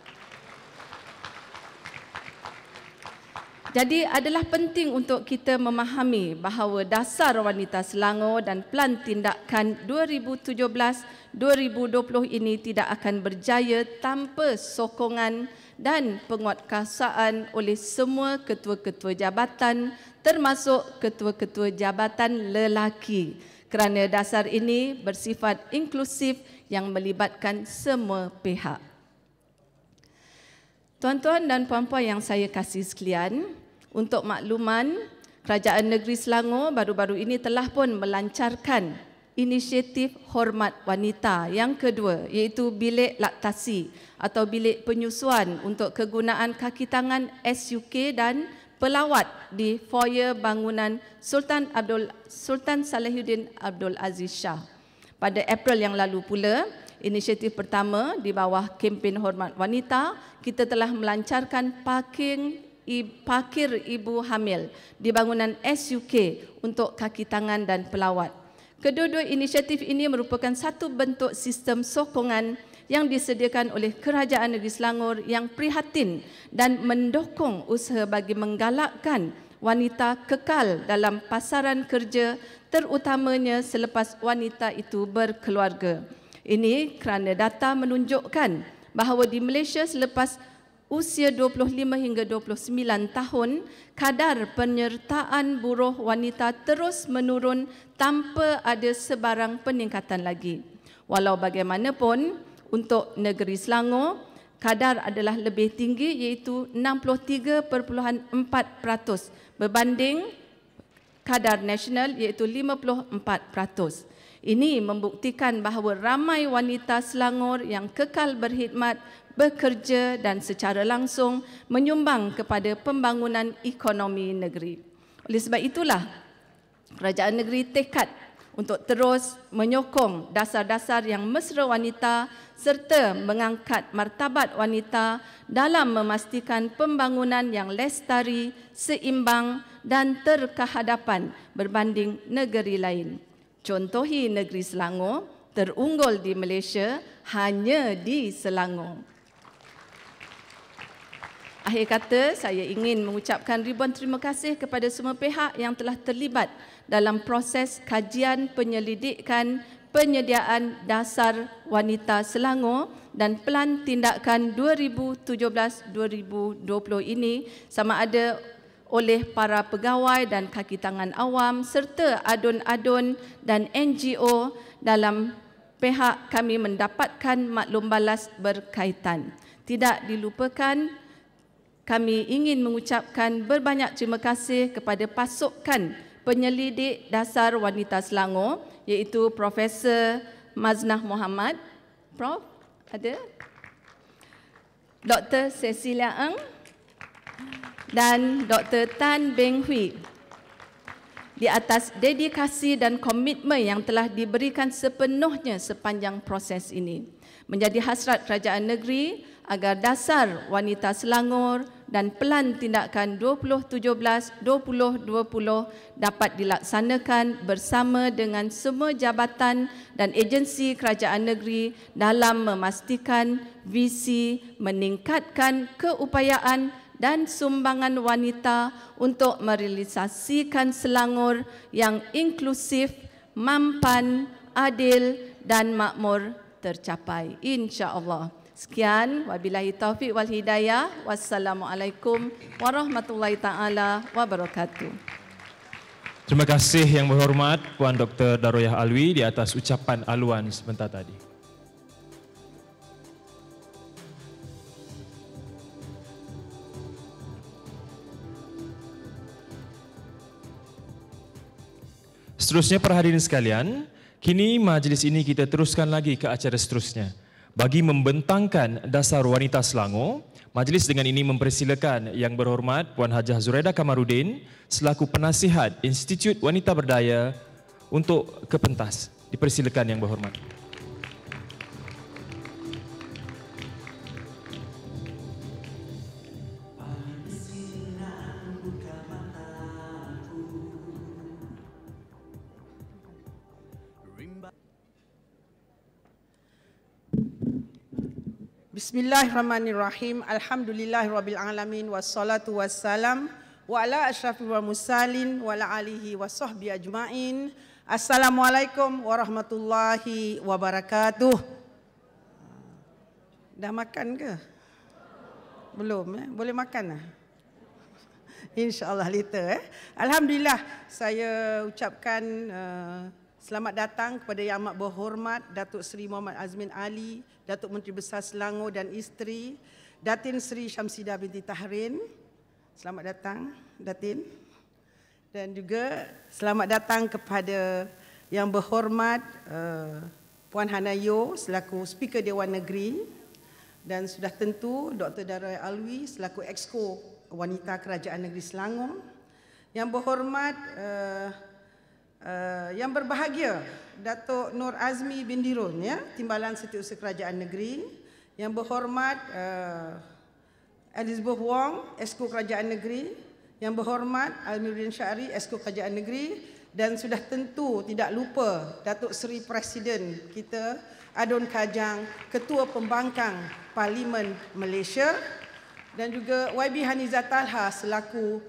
Jadi adalah penting untuk kita memahami bahawa Dasar Wanita Selangor dan Pelan Tindakan dua ribu tujuh belas dua ribu dua puluh ini tidak akan berjaya tanpa sokongan dan penguatkuasaan oleh semua ketua-ketua jabatan termasuk ketua-ketua jabatan lelaki, kerana dasar ini bersifat inklusif yang melibatkan semua pihak. Tuan-tuan dan puan-puan yang saya kasih sekalian, untuk makluman, Kerajaan Negeri Selangor baru-baru ini telah pun melancarkan inisiatif hormat wanita yang kedua, iaitu bilik laktasi atau bilik penyusuan untuk kegunaan kaki tangan S U K dan pelawat di foyer bangunan Sultan Abdul Sultan Salehuddin Abdul Aziz Shah. Pada April yang lalu pula, inisiatif pertama di bawah kempen hormat wanita, kita telah melancarkan parking parkir ibu hamil di bangunan S U K untuk kaki tangan dan pelawat. Kedua-dua inisiatif ini merupakan satu bentuk sistem sokongan yang disediakan oleh Kerajaan Negeri Selangor yang prihatin dan mendukung usaha bagi menggalakkan wanita kekal dalam pasaran kerja, terutamanya selepas wanita itu berkeluarga. Ini kerana data menunjukkan bahawa di Malaysia selepas usia dua puluh lima hingga dua puluh sembilan tahun, kadar penyertaan buruh wanita terus menurun tanpa ada sebarang peningkatan lagi. Walau bagaimanapun, untuk negeri Selangor, kadar adalah lebih tinggi iaitu enam puluh tiga perpuluhan empat peratus berbanding kadar nasional iaitu lima puluh empat peratus. Ini membuktikan bahawa ramai wanita Selangor yang kekal berkhidmat, bekerja dan secara langsung menyumbang kepada pembangunan ekonomi negeri. Oleh sebab itulah, kerajaan negeri tekad untuk terus menyokong dasar-dasar yang mesra wanita serta mengangkat martabat wanita dalam memastikan pembangunan yang lestari, seimbang dan terkehadapan berbanding negeri lain. Contohi negeri Selangor, terunggul di Malaysia hanya di Selangor. Akhir kata, saya ingin mengucapkan ribuan terima kasih kepada semua pihak yang telah terlibat dalam proses kajian penyelidikan penyediaan dasar wanita Selangor dan pelan tindakan dua ribu tujuh belas dua ribu dua puluh ini sama ada oleh para pegawai dan kaki tangan awam serta adun-adun dan N G O dalam pihak kami mendapatkan maklum balas berkaitan. Tidak dilupakan, kami ingin mengucapkan berbanyak terima kasih kepada pasukan penyelidik dasar wanita Selangor iaitu Profesor Maznah Muhammad, Prof ada, Doktor Cecilia Ng dan Doktor Tan Beng Hui di atas dedikasi dan komitmen yang telah diberikan sepenuhnya sepanjang proses ini. Menjadi hasrat kerajaan negeri agar dasar wanita Selangor dan pelan tindakan dua ribu tujuh belas dua ribu dua puluh dapat dilaksanakan bersama dengan semua jabatan dan agensi kerajaan negeri dalam memastikan visi meningkatkan keupayaan dan sumbangan wanita untuk merealisasikan Selangor yang inklusif, mampan, adil dan makmur tercapai, insya-Allah. Sekian, wabillahi taufiq wal hidayah. Wassalamualaikum warahmatullahi taala wabarakatuh. Terima kasih yang berhormat Puan Doktor Daroyah Alwi di atas ucapan aluan sebentar tadi. Seterusnya para hadirin sekalian, kini majlis ini kita teruskan lagi ke acara seterusnya. Bagi membentangkan dasar wanita Selangor, majlis dengan ini mempersilakan Yang Berhormat Puan Hajah Zuraida Kamarudin selaku penasihat Institut Wanita Berdaya untuk ke pentas. Dipersilakan Yang Berhormat. Bismillahirrahmanirrahim. Alhamdulillahirabbil alamin wassalatu wassalam wa ala asyrafil mursalin wa ala alihi washabbi ajmain. Assalamualaikum warahmatullahi wabarakatuh. Dah makan ke? Belum eh? Boleh makan lah. Insya-Allah later eh. Alhamdulillah, saya ucapkan uh, selamat datang kepada Yang Amat Berhormat Datuk Seri Muhammad Azmin Ali, Datuk Menteri Besar Selangor dan isteri, Datin Seri Syamsidah binti Tahrin. Selamat datang, Datin. Dan juga selamat datang kepada Yang Berhormat uh, Puan Hana Yeoh selaku Speaker Dewan Negeri, dan sudah tentu Doktor Daroy Alwi selaku Exco Wanita Kerajaan Negeri Selangor. Yang Berhormat uh, uh, Yang Berbahagia Datuk Nur Azmi bin Dirun, ya, Timbalan Setiausaha Kerajaan Negeri. Yang Berhormat uh, Elizabeth Wong, Exco Kerajaan Negeri. Yang Berhormat Almiruddin Syari, Exco Kerajaan Negeri, dan sudah tentu tidak lupa Datuk Seri Presiden kita Adun Kajang, Ketua Pembangkang Parlimen Malaysia, dan juga Y B Haniza Talha selaku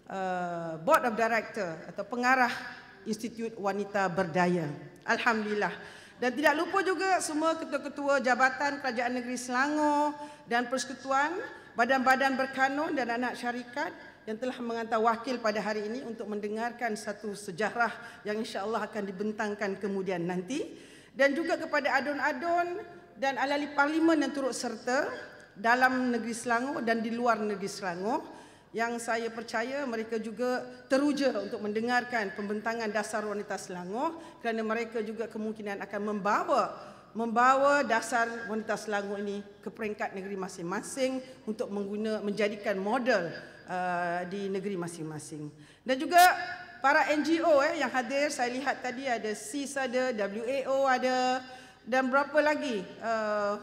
uh, Board of Director atau pengarah Institut Wanita Berdaya. Alhamdulillah. Dan tidak lupa juga semua ketua-ketua Jabatan Kerajaan Negeri Selangor dan persekutuan, badan-badan berkanun dan anak syarikat yang telah mengantar wakil pada hari ini untuk mendengarkan satu sejarah yang insya-Allah akan dibentangkan kemudian nanti, dan juga kepada adun-adun dan ahli parlimen yang turut serta dalam negeri Selangor dan di luar negeri Selangor, yang saya percaya mereka juga teruja untuk mendengarkan pembentangan dasar wanita Selangor, kerana mereka juga kemungkinan akan membawa membawa dasar wanita Selangor ini ke peringkat negeri masing-masing untuk mengguna menjadikan model Uh, di negeri masing-masing. Dan juga para N G O eh, yang hadir, saya lihat tadi ada S I S ada, W A O ada, dan berapa lagi uh,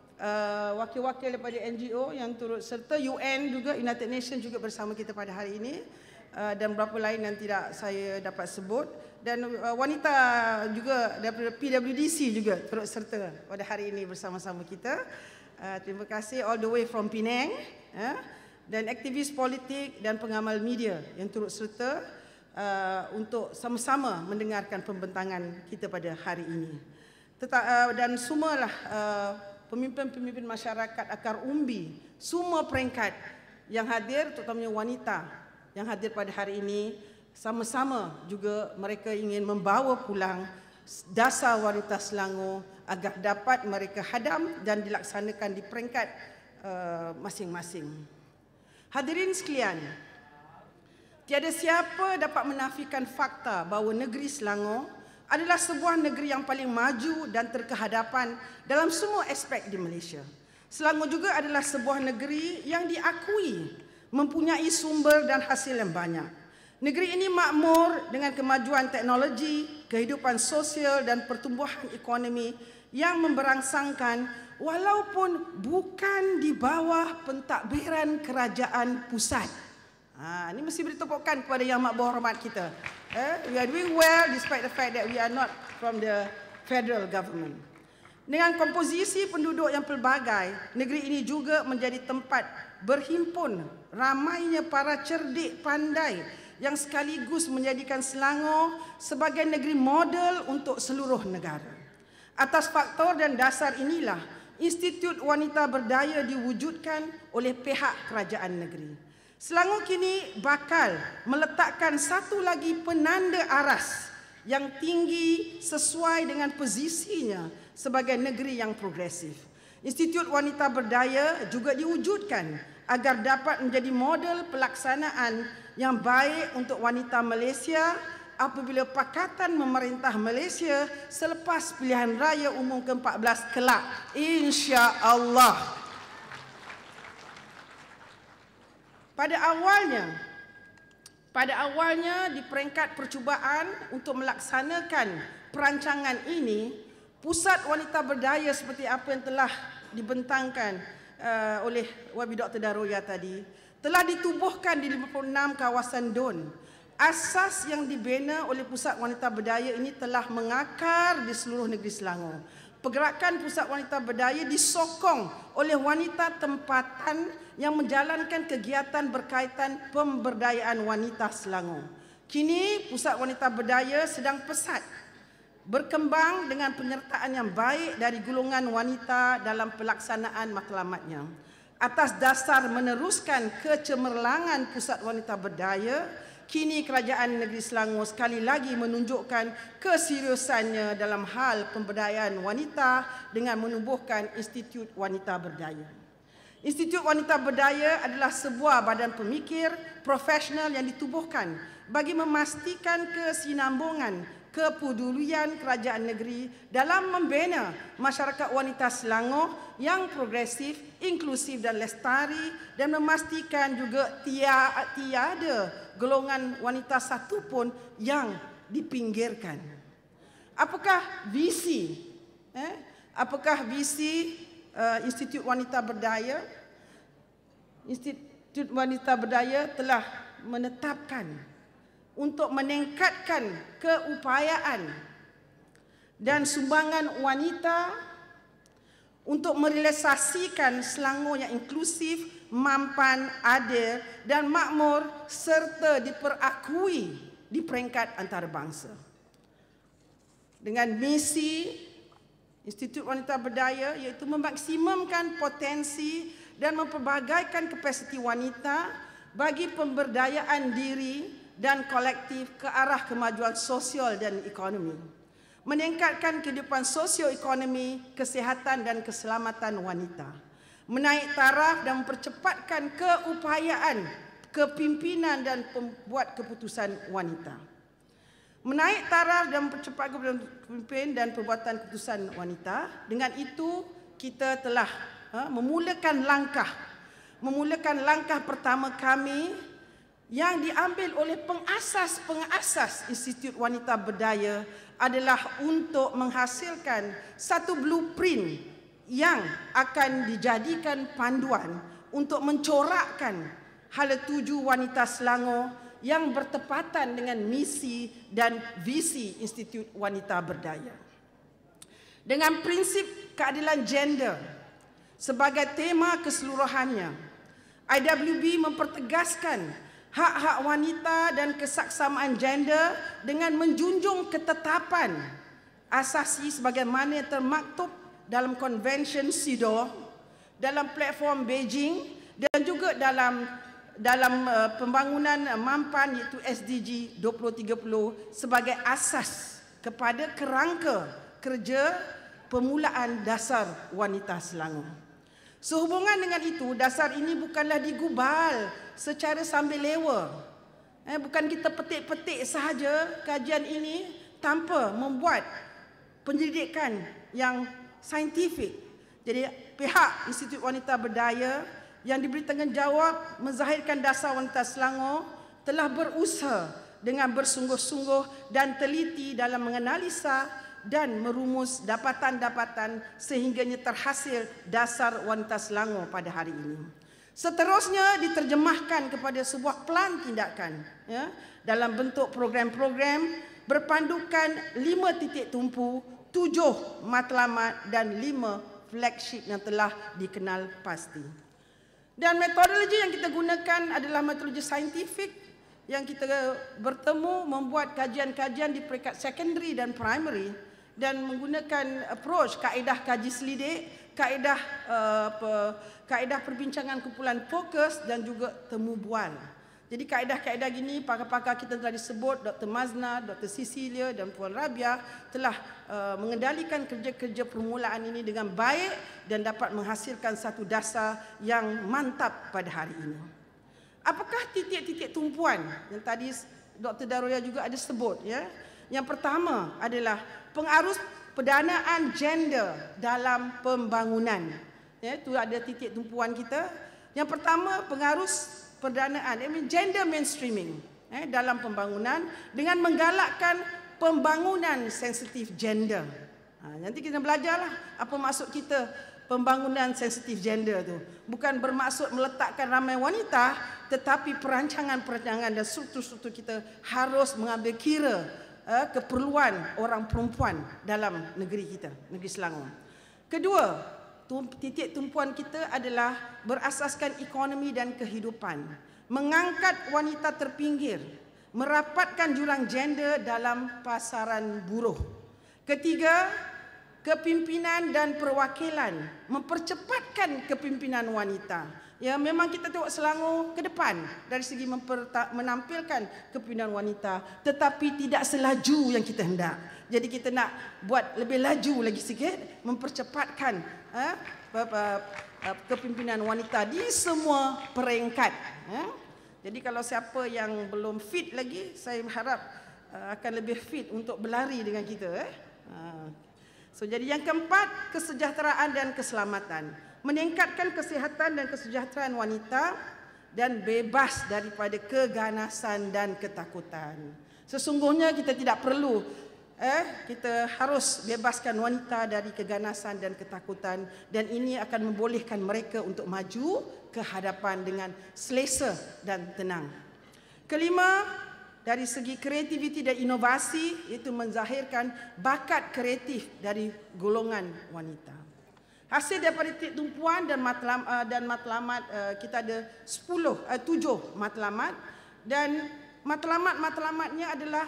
uh, wakil-wakil daripada N G O yang turut serta, U N juga, United Nations juga bersama kita pada hari ini, uh, dan berapa lain yang tidak saya dapat sebut, dan uh, wanita juga daripada P W D C juga turut serta pada hari ini bersama-sama kita. Uh, terima kasih all the way from Penang. Uh, dan aktivis politik dan pengamal media yang turut serta uh, untuk sama-sama mendengarkan pembentangan kita pada hari ini. Teta, uh, dan semualah uh, pemimpin-pemimpin masyarakat akar umbi, semua peringkat yang hadir, terutamanya wanita yang hadir pada hari ini, sama-sama juga mereka ingin membawa pulang dasar wanita Selangor agar dapat mereka hadam dan dilaksanakan di peringkat uh, masing-masing. Hadirin sekalian, tiada siapa dapat menafikan fakta bahawa negeri Selangor adalah sebuah negeri yang paling maju dan terkehadapan dalam semua aspek di Malaysia. Selangor juga adalah sebuah negeri yang diakui mempunyai sumber dan hasil yang banyak. Negeri ini makmur dengan kemajuan teknologi, kehidupan sosial dan pertumbuhan ekonomi yang memberangsangkan walaupun bukan di bawah pentadbiran kerajaan pusat. Ha, ini mesti beri tepukan kepada Yang Amat Berhormat kita. Eh, we are doing well despite the fact that we are not from the federal government. Dengan komposisi penduduk yang pelbagai, negeri ini juga menjadi tempat berhimpun ramainya para cerdik pandai yang sekaligus menjadikan Selangor sebagai negeri model untuk seluruh negara. Atas faktor dan dasar inilah, Institut Wanita Berdaya diwujudkan oleh pihak kerajaan negeri. Selangor kini bakal meletakkan satu lagi penanda aras yang tinggi sesuai dengan posisinya sebagai negeri yang progresif. Institut Wanita Berdaya juga diwujudkan agar dapat menjadi model pelaksanaan yang baik untuk wanita Malaysia apabila Pakatan Memerintah Malaysia selepas pilihan raya umum ke empat belas kelak, insya-Allah. Pada awalnya, pada awalnya di peringkat percubaan untuk melaksanakan perancangan ini, Pusat Wanita Berdaya seperti apa yang telah dibentangkan uh, oleh Y B Doktor Daroya tadi, telah ditubuhkan di lima puluh enam kawasan D U N. Asas yang dibina oleh Pusat Wanita Berdaya ini telah mengakar di seluruh negeri Selangor. Pergerakan Pusat Wanita Berdaya disokong oleh wanita tempatan yang menjalankan kegiatan berkaitan pemberdayaan wanita Selangor. Kini Pusat Wanita Berdaya sedang pesat berkembang dengan penyertaan yang baik dari golongan wanita dalam pelaksanaan matlamatnya. Atas dasar meneruskan kecemerlangan Pusat Wanita Berdaya, kini Kerajaan Negeri Selangor sekali lagi menunjukkan keseriusannya dalam hal pemberdayaan wanita dengan menubuhkan Institut Wanita Berdaya. Institut Wanita Berdaya adalah sebuah badan pemikir profesional yang ditubuhkan bagi memastikan kesinambungan kepedulian kerajaan negeri dalam membina masyarakat wanita Selangor yang progresif, inklusif dan lestari, dan memastikan juga tiada golongan wanita satu pun yang dipinggirkan. Apakah visi? Eh? Apakah visi uh, Institut Wanita Berdaya? Institut Wanita Berdaya telah menetapkan untuk meningkatkan keupayaan dan sumbangan wanita untuk merealisasikan Selangor yang inklusif, mampan, adil dan makmur serta diperakui di peringkat antarabangsa. Dengan misi Institut Wanita Berdaya iaitu memaksimumkan potensi dan memperbagaikan kapasiti wanita bagi pemberdayaan diri dan kolektif ke arah kemajuan sosial dan ekonomi, meningkatkan kehidupan sosioekonomi, kesihatan dan keselamatan wanita, menaik taraf dan mempercepatkan keupayaan kepimpinan dan pembuat keputusan wanita, menaik taraf dan mempercepat kepimpinan dan perbuatan keputusan wanita. Dengan itu kita telah ha, memulakan langkah memulakan langkah pertama kami yang diambil oleh pengasas-pengasas Institut Wanita Berdaya adalah untuk menghasilkan satu blueprint yang akan dijadikan panduan untuk mencorakkan hala tuju wanita Selangor yang bertepatan dengan misi dan visi Institut Wanita Berdaya. Dengan prinsip keadilan gender sebagai tema keseluruhannya, I W B mempertegaskan hak-hak wanita dan kesaksamaan gender dengan menjunjung ketetapan asasi sebagaimana termaktub dalam Konvensyen SIDO, dalam platform Beijing dan juga dalam dalam uh, pembangunan uh, mampan iaitu S D G dua ribu tiga puluh sebagai asas kepada kerangka kerja permulaan dasar wanita Selangor. Sehubungan dengan itu, dasar ini bukanlah digubal secara sambil lewa. Eh, bukan kita petik-petik sahaja kajian ini tanpa membuat penyelidikan yang saintifik. Jadi pihak Institut Wanita Berdaya yang diberi tanggungjawab menzahirkan dasar wanita Selangor telah berusaha dengan bersungguh-sungguh dan teliti dalam menganalisa dan merumus dapatan-dapatan sehingganya terhasil dasar wanita Selangor pada hari ini. Seterusnya diterjemahkan kepada sebuah plan tindakan ya, dalam bentuk program-program berpandukan lima titik tumpu, tujuh matlamat dan lima flagship yang telah dikenal pasti. Dan metodologi yang kita gunakan adalah metodologi saintifik yang kita bertemu membuat kajian-kajian di peringkat secondary dan primary dan menggunakan approach kaedah kaji selidik, kaedah uh, pe, kaedah perbincangan kumpulan fokus dan juga temu bual. Jadi kaedah-kaedah gini pakar-pakar kita telah disebut Doktor Mazna, Doktor Cecilia dan Puan Rabia telah uh, mengendalikan kerja-kerja permulaan ini dengan baik dan dapat menghasilkan satu dasar yang mantap pada hari ini. Apakah titik-titik tumpuan yang tadi Doktor Daruya juga ada sebut ya? Yang pertama adalah pengarus pendanaan gender dalam pembangunan. Ya, itu ada titik tumpuan kita. Yang pertama pengarus pendanaan, I mean gender mainstreaming eh, dalam pembangunan dengan menggalakkan pembangunan sensitif gender. Ha, nanti kita belajarlah apa maksud kita pembangunan sensitif gender tu. Bukan bermaksud meletakkan ramai wanita, tetapi perancangan-perancangan dan struktur-struktur kita harus mengambil kira Uh, keperluan orang perempuan dalam negeri kita, negeri Selangor. Kedua, tum, titik tumpuan kita adalah berasaskan ekonomi dan kehidupan, mengangkat wanita terpinggir, merapatkan jurang gender dalam pasaran buruh. Ketiga, kepimpinan dan perwakilan, mempercepatkan kepimpinan wanita. Ya, memang kita tengok Selangor ke depan dari segi menampilkan kepimpinan wanita, tetapi tidak selaju yang kita hendak. Jadi kita nak buat lebih laju lagi sikit, mempercepatkan eh, uh, kepimpinan wanita di semua peringkat. Ya. Jadi kalau siapa yang belum fit lagi, saya harap uh, akan lebih fit untuk berlari dengan kita. Eh. Uh. So jadi yang keempat, kesejahteraan dan keselamatan. Meningkatkan kesihatan dan kesejahteraan wanita dan bebas daripada keganasan dan ketakutan. Sesungguhnya kita tidak perlu eh kita harus bebaskan wanita dari keganasan dan ketakutan, dan ini akan membolehkan mereka untuk maju ke hadapan dengan selesa dan tenang. Kelima, dari segi kreativiti dan inovasi, iaitu menzahirkan bakat kreatif dari golongan wanita. Hasil daripada tumpuan dan matlam, uh, dan matlamat uh, kita ada sepuluh, uh, tujuh matlamat, dan matlamat-matlamatnya adalah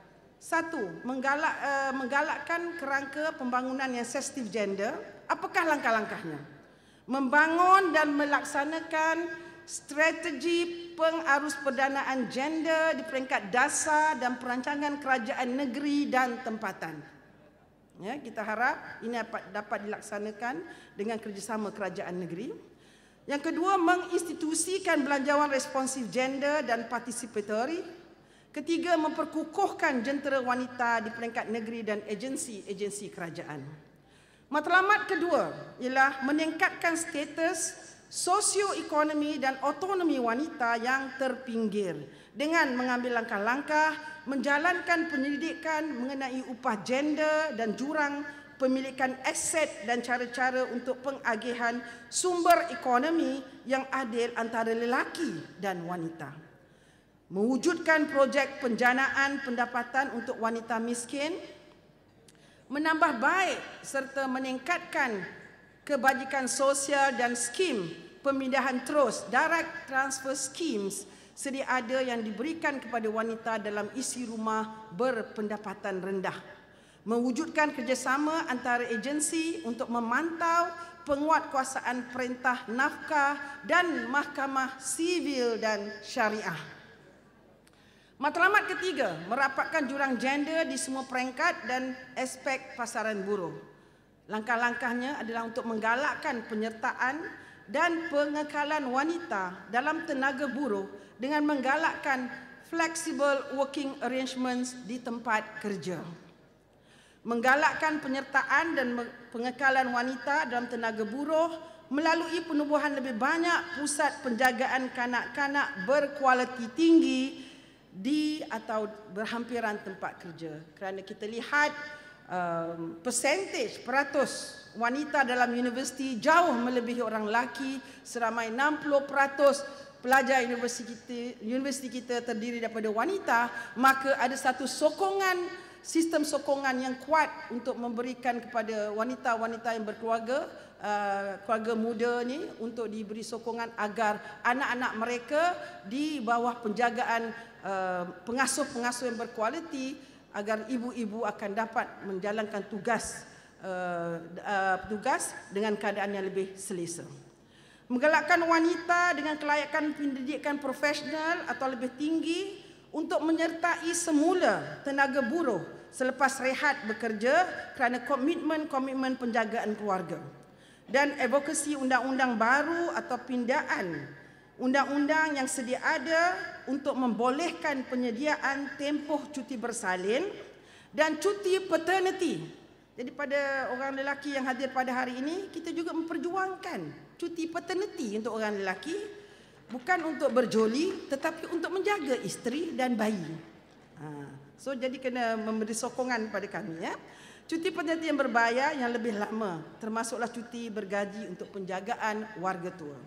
satu, menggalak, uh, menggalakkan kerangka pembangunan yang sensitif gender. Apakah langkah-langkahnya? Membangun dan melaksanakan strategi pengarus perdanaan gender di peringkat dasar dan perancangan kerajaan negeri dan tempatan. Ya, kita harap ini dapat dilaksanakan dengan kerjasama kerajaan negeri. Yang kedua, menginstitusikan belanjawan responsif gender dan participatory. Ketiga, memperkukuhkan jentera wanita di peringkat negeri dan agensi-agensi kerajaan. Matlamat kedua ialah meningkatkan status sosioekonomi dan autonomi wanita yang terpinggir dengan mengambil langkah-langkah menjalankan penyelidikan mengenai upah gender dan jurang pemilikan aset dan cara-cara untuk pengagihan sumber ekonomi yang adil antara lelaki dan wanita. Mewujudkan projek penjanaan pendapatan untuk wanita miskin, menambah baik serta meningkatkan kebajikan sosial dan skim pemindahan terus direct transfer schemes sedia ada yang diberikan kepada wanita dalam isi rumah berpendapatan rendah. Mewujudkan kerjasama antara agensi untuk memantau penguatkuasaan perintah nafkah dan mahkamah sivil dan syariah. Matlamat ketiga, merapatkan jurang gender di semua peringkat dan aspek pasaran buruh. Langkah-langkahnya adalah untuk menggalakkan penyertaan dan pengekalan wanita dalam tenaga buruh dengan menggalakkan flexible working arrangements di tempat kerja. Menggalakkan penyertaan dan pengekalan wanita dalam tenaga buruh melalui penubuhan lebih banyak pusat penjagaan kanak-kanak berkualiti tinggi di atau berhampiran tempat kerja. Kerana kita lihat um, percentage, peratus wanita dalam universiti jauh melebihi orang lelaki, seramai enam puluh peratus pelajar universiti kita, universiti kita terdiri daripada wanita, maka ada satu sokongan, sistem sokongan yang kuat untuk memberikan kepada wanita-wanita yang berkeluarga, uh, keluarga muda ni, untuk diberi sokongan agar anak-anak mereka di bawah penjagaan uh, pengasuh-pengasuh yang berkualiti, agar ibu-ibu akan dapat menjalankan tugas uh, uh, tugas dengan keadaan yang lebih selesa. Menggalakkan wanita dengan kelayakan pendidikan profesional atau lebih tinggi untuk menyertai semula tenaga buruh selepas rehat bekerja kerana komitmen-komitmen penjagaan keluarga, dan advokasi undang-undang baru atau pindaan undang-undang yang sedia ada untuk membolehkan penyediaan tempoh cuti bersalin dan cuti paternity. Jadi pada orang lelaki yang hadir pada hari ini, kita juga memperjuangkan cuti paternity untuk orang lelaki, bukan untuk berjoli tetapi untuk menjaga isteri dan bayi. Ha. So jadi kena memberi sokongan pada kami, ya. Cuti paternity yang berbayar yang lebih lama, termasuklah cuti bergaji untuk penjagaan warga tua.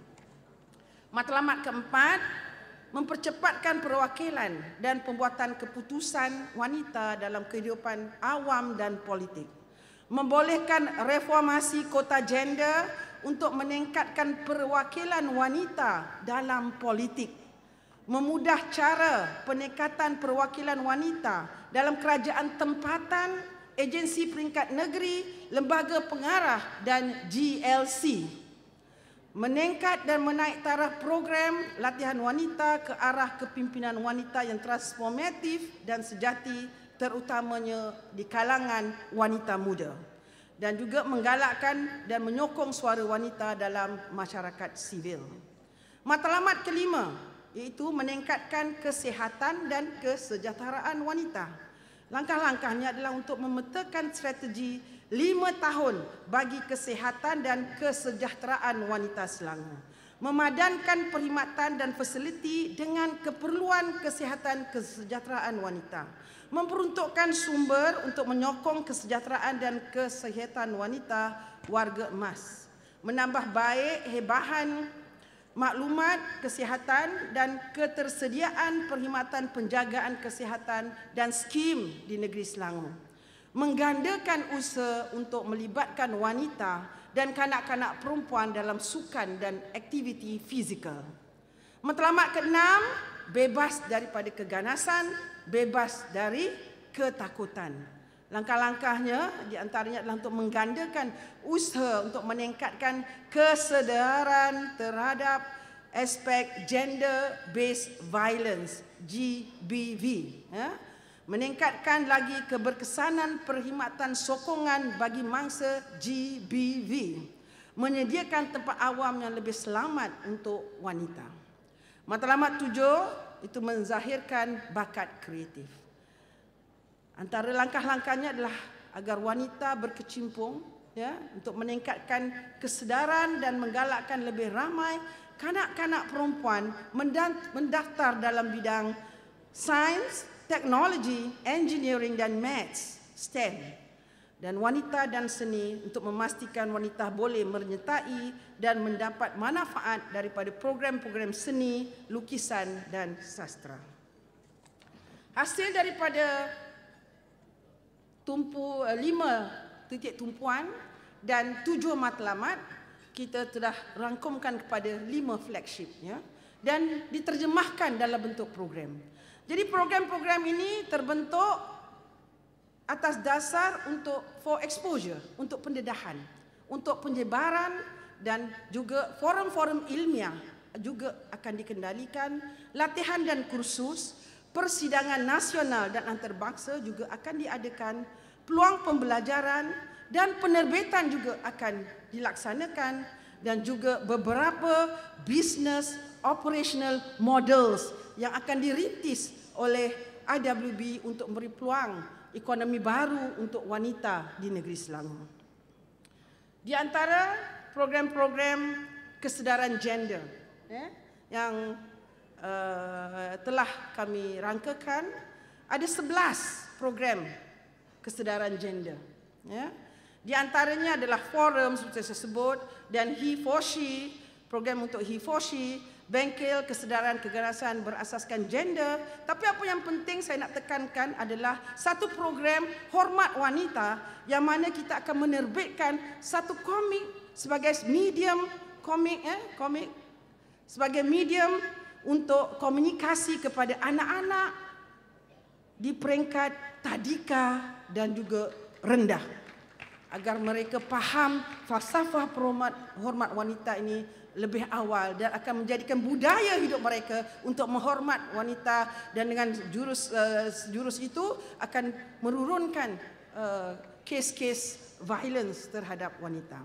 Matlamat keempat, mempercepatkan perwakilan dan pembuatan keputusan wanita dalam kehidupan awam dan politik. Membolehkan reformasi kota gender untuk meningkatkan perwakilan wanita dalam politik. Memudah cara peningkatan perwakilan wanita dalam kerajaan tempatan, agensi peringkat negeri, lembaga pengarah dan G L C. Meningkat dan menaik taraf program latihan wanita ke arah kepimpinan wanita yang transformatif dan sejati, terutamanya di kalangan wanita muda. dan juga menggalakkan dan menyokong suara wanita dalam masyarakat sivil. Matlamat kelima iaitu meningkatkan kesihatan dan kesejahteraan wanita. Langkah-langkahnya adalah untuk memetakan strategi lima tahun bagi kesihatan dan kesejahteraan wanita Selangor. Memadankan perkhidmatan dan fasiliti dengan keperluan kesihatan kesejahteraan wanita. Memperuntukkan sumber untuk menyokong kesejahteraan dan kesihatan wanita warga emas. Menambah baik hebahan maklumat kesihatan dan ketersediaan perkhidmatan penjagaan kesihatan dan skim di negeri Selangor. Menggandakan usaha untuk melibatkan wanita dan kanak-kanak perempuan dalam sukan dan aktiviti fizikal. Matlamat keenam, bebas daripada keganasan, bebas dari ketakutan. Langkah-langkahnya di antaranya adalah untuk menggandakan usaha untuk meningkatkan kesedaran terhadap aspek gender-based violence, G B V. Ya. Meningkatkan lagi keberkesanan perkhidmatan sokongan bagi mangsa G B V. Menyediakan tempat awam yang lebih selamat untuk wanita. Matlamat tujuh itu menzahirkan bakat kreatif. Antara langkah-langkahnya adalah agar wanita berkecimpung ya, untuk meningkatkan kesedaran dan menggalakkan lebih ramai kanak-kanak perempuan mendaftar dalam bidang sains, teknologi, engineering dan maths, S T E M, dan wanita dan seni untuk memastikan wanita boleh menyertai dan mendapat manfaat daripada program-program seni, lukisan dan sastra. Hasil daripada tumpu lima titik tumpuan dan tujuh matlamat kita telah rangkumkan kepada lima flagship ya, dan diterjemahkan dalam bentuk program. Jadi program-program ini terbentuk atas dasar untuk for exposure, untuk pendedahan, untuk penyebaran dan juga forum-forum ilmiah juga akan dikendalikan, latihan dan kursus, persidangan nasional dan antarabangsa juga akan diadakan, peluang pembelajaran dan penerbitan juga akan dilaksanakan dan juga beberapa business operational models yang akan dirintis oleh I W B untuk memberi peluang ekonomi baru untuk wanita di negeri Selangor. Di antara program-program kesedaran gender ya, yang uh, telah kami rangkakan, ada sebelas program kesedaran gender. Ya. Di antaranya adalah forum seperti saya sebut dan he for she, program untuk he for she, bengkel kesedaran keganasan berasaskan gender. Tapi apa yang penting saya nak tekankan adalah satu program hormat wanita yang mana kita akan menerbitkan satu komik sebagai medium komik eh komik sebagai medium untuk komunikasi kepada anak-anak di peringkat tadika dan juga rendah agar mereka faham falsafah hormat hormat wanita ini lebih awal dan akan menjadikan budaya hidup mereka untuk menghormat wanita, dan dengan jurus uh, jurus itu akan menurunkan uh, kes-kes violence terhadap wanita.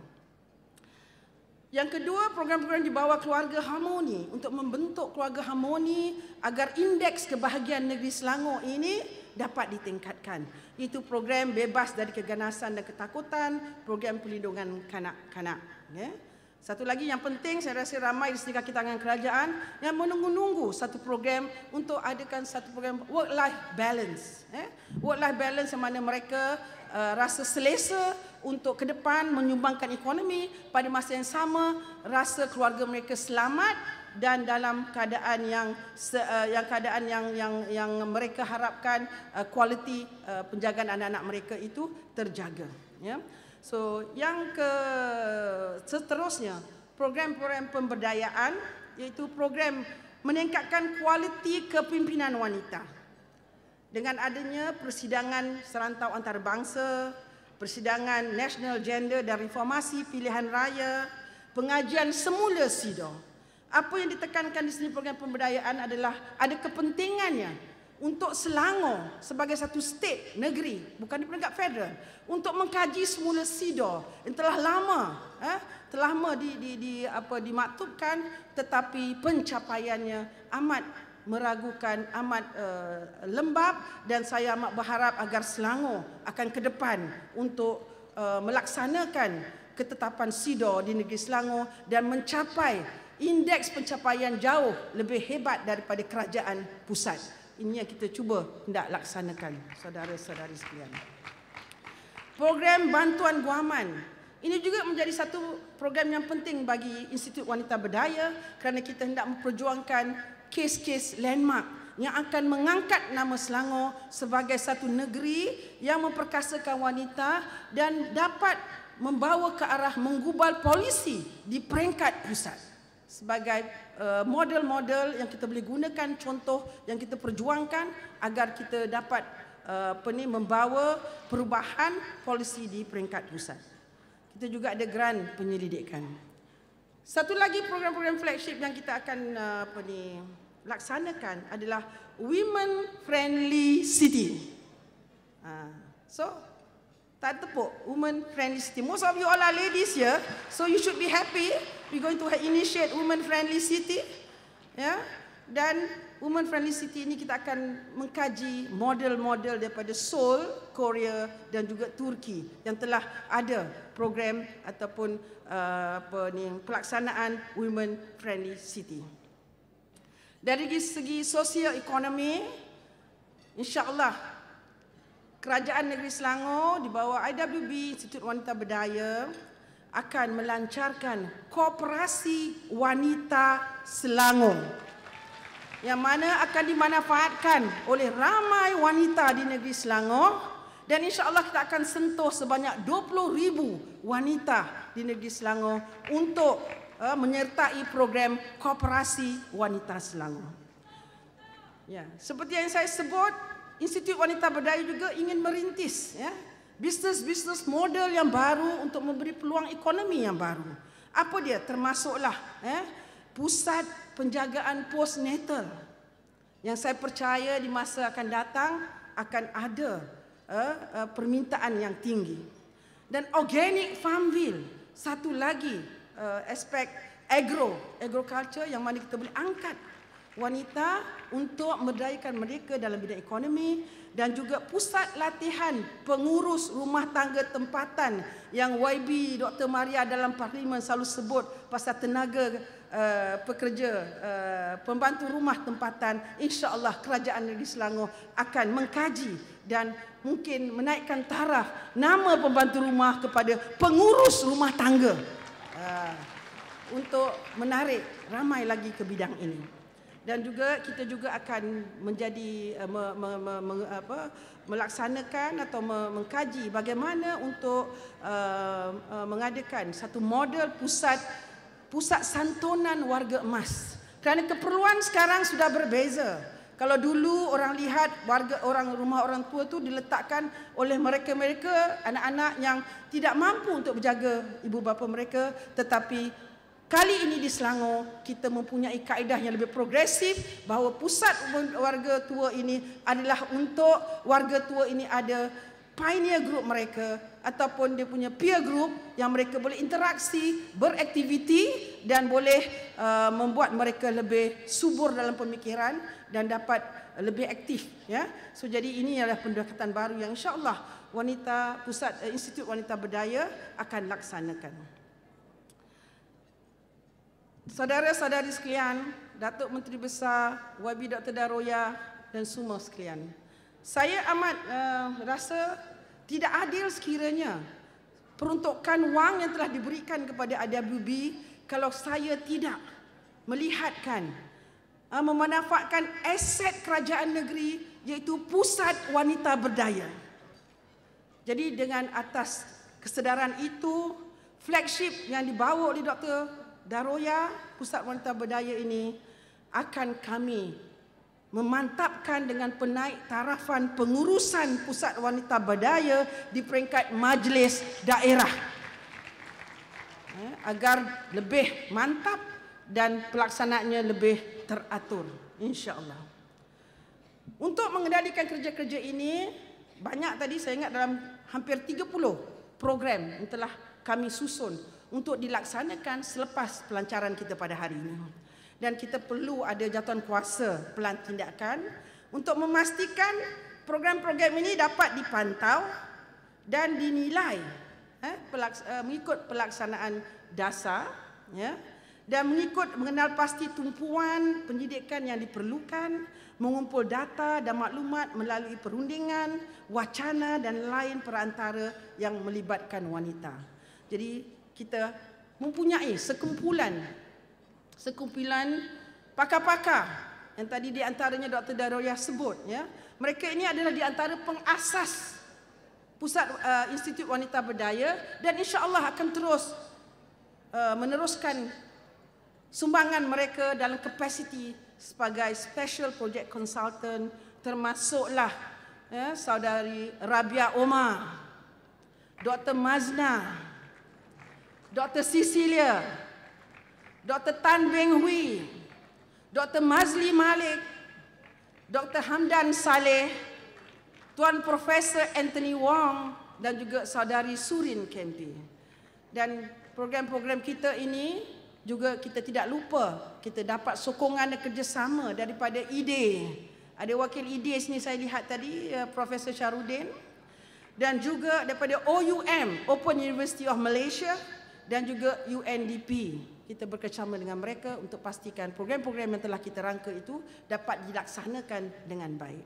Yang kedua, program-program di bawah keluarga harmoni untuk membentuk keluarga harmoni agar indeks kebahagiaan negeri Selangor ini dapat ditingkatkan. Itu program bebas dari keganasan dan ketakutan, program perlindungan kanak-kanak. Ya. Satu lagi yang penting, saya rasa ramai di sekitar tangan kerajaan yang menunggu-nunggu satu program untuk adakan satu program work-life balance. Eh? Work-life balance yang mana mereka uh, rasa selesa untuk ke depan menyumbangkan ekonomi, pada masa yang sama rasa keluarga mereka selamat dan dalam keadaan yang uh, yang keadaan yang yang yang mereka harapkan, uh, kualiti uh, penjagaan anak-anak mereka itu terjaga. Ya. So, yang ke seterusnya, program-program pemberdayaan, iaitu program meningkatkan kualiti kepimpinan wanita. Dengan adanya persidangan serantau antarabangsa, persidangan nasional gender dan reformasi pilihan raya, pengajian semula SIDO. Apa yang ditekankan di sini program pemberdayaan adalah ada kepentingannya untuk Selangor sebagai satu state, negeri, bukan di peringkat federal, untuk mengkaji semula S I D O yang telah lama eh, telah lama di, di, di, apa, dimaktubkan, tetapi pencapaiannya amat meragukan, amat uh, lembab, dan saya amat berharap agar Selangor akan ke depan untuk uh, melaksanakan ketetapan S I D O di negeri Selangor dan mencapai indeks pencapaian jauh lebih hebat daripada kerajaan pusat. Ini yang kita cuba hendak laksanakan, saudara-saudari sekalian. Program bantuan guaman ini juga menjadi satu program yang penting bagi Institut Wanita Berdaya kerana kita hendak memperjuangkan kes-kes landmark yang akan mengangkat nama Selangor sebagai satu negeri yang memperkasakan wanita dan dapat membawa ke arah menggubal polisi di peringkat pusat. Sebagai uh, model-model yang kita boleh gunakan, contoh yang kita perjuangkan agar kita dapat uh, apa ni, membawa perubahan polisi di peringkat pusat. Kita juga ada grant penyelidikan. Satu lagi program-program flagship yang kita akan uh, apa ni, laksanakan adalah Women Friendly City. Uh, so, tak tepuk, Women Friendly City. Most of you all are ladies here, so you should be happy. We're going to initiate Women Friendly City. Ya, dan Women Friendly City ini kita akan mengkaji model-model daripada Seoul, Korea dan juga Turki yang telah ada program ataupun uh, apa ni, pelaksanaan Women Friendly City. Dari segi sosial ekonomi, insya-Allah Kerajaan Negeri Selangor di bawah I W B, Institut Wanita Berdaya, akan melancarkan Koperasi Wanita Selangor yang mana akan dimanfaatkan oleh ramai wanita di negeri Selangor, dan insya-Allah kita akan sentuh sebanyak dua puluh ribu wanita di negeri Selangor untuk uh, menyertai program Koperasi Wanita Selangor. Ya, seperti yang saya sebut, Institut Wanita Berdaya juga ingin merintis ya, bisnes-bisnes model yang baru untuk memberi peluang ekonomi yang baru. Apa dia? Termasuklah eh, pusat penjagaan postnatal yang saya percaya di masa akan datang akan ada eh, eh, permintaan yang tinggi. Dan organic farmville, satu lagi eh, aspek agro, agriculture yang mana kita boleh angkat wanita untuk memberdayakan mereka dalam bidang ekonomi, dan juga pusat latihan pengurus rumah tangga tempatan yang Y B Doktor Maria dalam parlimen selalu sebut pasal tenaga uh, pekerja uh, pembantu rumah tempatan. Insya-Allah Kerajaan Negeri Selangor akan mengkaji dan mungkin menaikkan taraf nama pembantu rumah kepada pengurus rumah tangga uh, untuk menarik ramai lagi ke bidang ini. Dan juga kita juga akan menjadi me, me, me, me, apa, melaksanakan atau me, mengkaji bagaimana untuk uh, uh, mengadakan satu model pusat pusat santunan warga emas. Kerana keperluan sekarang sudah berbeza. Kalau dulu orang lihat warga orang rumah orang tua tu diletakkan oleh mereka-mereka anak-anak yang tidak mampu untuk berjaga ibu bapa mereka, tetapi kali ini di Selangor kita mempunyai kaedah yang lebih progresif bahawa pusat warga tua ini adalah untuk warga tua ini ada pioneer group mereka ataupun dia punya peer group yang mereka boleh interaksi, beraktiviti dan boleh uh, membuat mereka lebih subur dalam pemikiran dan dapat lebih aktif ya. So jadi ini adalah pendekatan baru yang insya-Allah wanita pusat uh, Institut Wanita Berdaya akan laksanakan. Saudara-saudari sekalian, Datuk Menteri Besar Y B Doktor Daroya dan semua sekalian, saya amat uh, rasa tidak adil sekiranya peruntukan wang yang telah diberikan kepada I W B kalau saya tidak melihatkan uh, memanfaatkan aset kerajaan negeri iaitu Pusat Wanita Berdaya. Jadi dengan atas kesedaran itu, flagship yang dibawa oleh Doktor Daroya, Pusat Wanita Berdaya ini akan kami memantapkan dengan penaik tarafan pengurusan Pusat Wanita Berdaya di peringkat majlis daerah agar lebih mantap dan pelaksanaannya lebih teratur, insya-Allah. Untuk mengendalikan kerja-kerja ini, banyak tadi saya ingat dalam hampir tiga puluh program yang telah kami susun untuk dilaksanakan selepas pelancaran kita pada hari ini. Dan kita perlu ada jatuhan kuasa pelan tindakan untuk memastikan program-program ini dapat dipantau dan dinilai eh, pelaks uh, mengikut pelaksanaan dasar, ya, dan mengikut mengenal pasti tumpuan pendidikan yang diperlukan, mengumpul data dan maklumat melalui perundingan, wacana dan lain perantara yang melibatkan wanita. Jadi kita mempunyai sekumpulan sekumpulan pakar-pakar yang tadi di antaranya Doktor Daroyah sebut, ya. Mereka ini adalah di antara pengasas Pusat uh, Institut Wanita Berdaya dan insya-Allah akan terus uh, meneruskan sumbangan mereka dalam kapasiti sebagai special project consultant, termasuklah, ya, saudari Rabia Omar, Doktor Mazna, Doktor Cecilia, Doktor Tan Beng Hui, Doktor Mazli Malik, Doktor Hamdan Saleh, Tuan Profesor Anthony Wong dan juga saudari Surin Kempi. Dan program-program kita ini juga kita tidak lupa kita dapat sokongan dan kerjasama daripada I D E. Ada wakil I D E sini saya lihat tadi, Profesor Syarudin, dan juga daripada O U M, Open University of Malaysia, dan juga U N D P. Kita bekerjasama dengan mereka untuk pastikan program-program yang telah kita rangka itu dapat dilaksanakan dengan baik.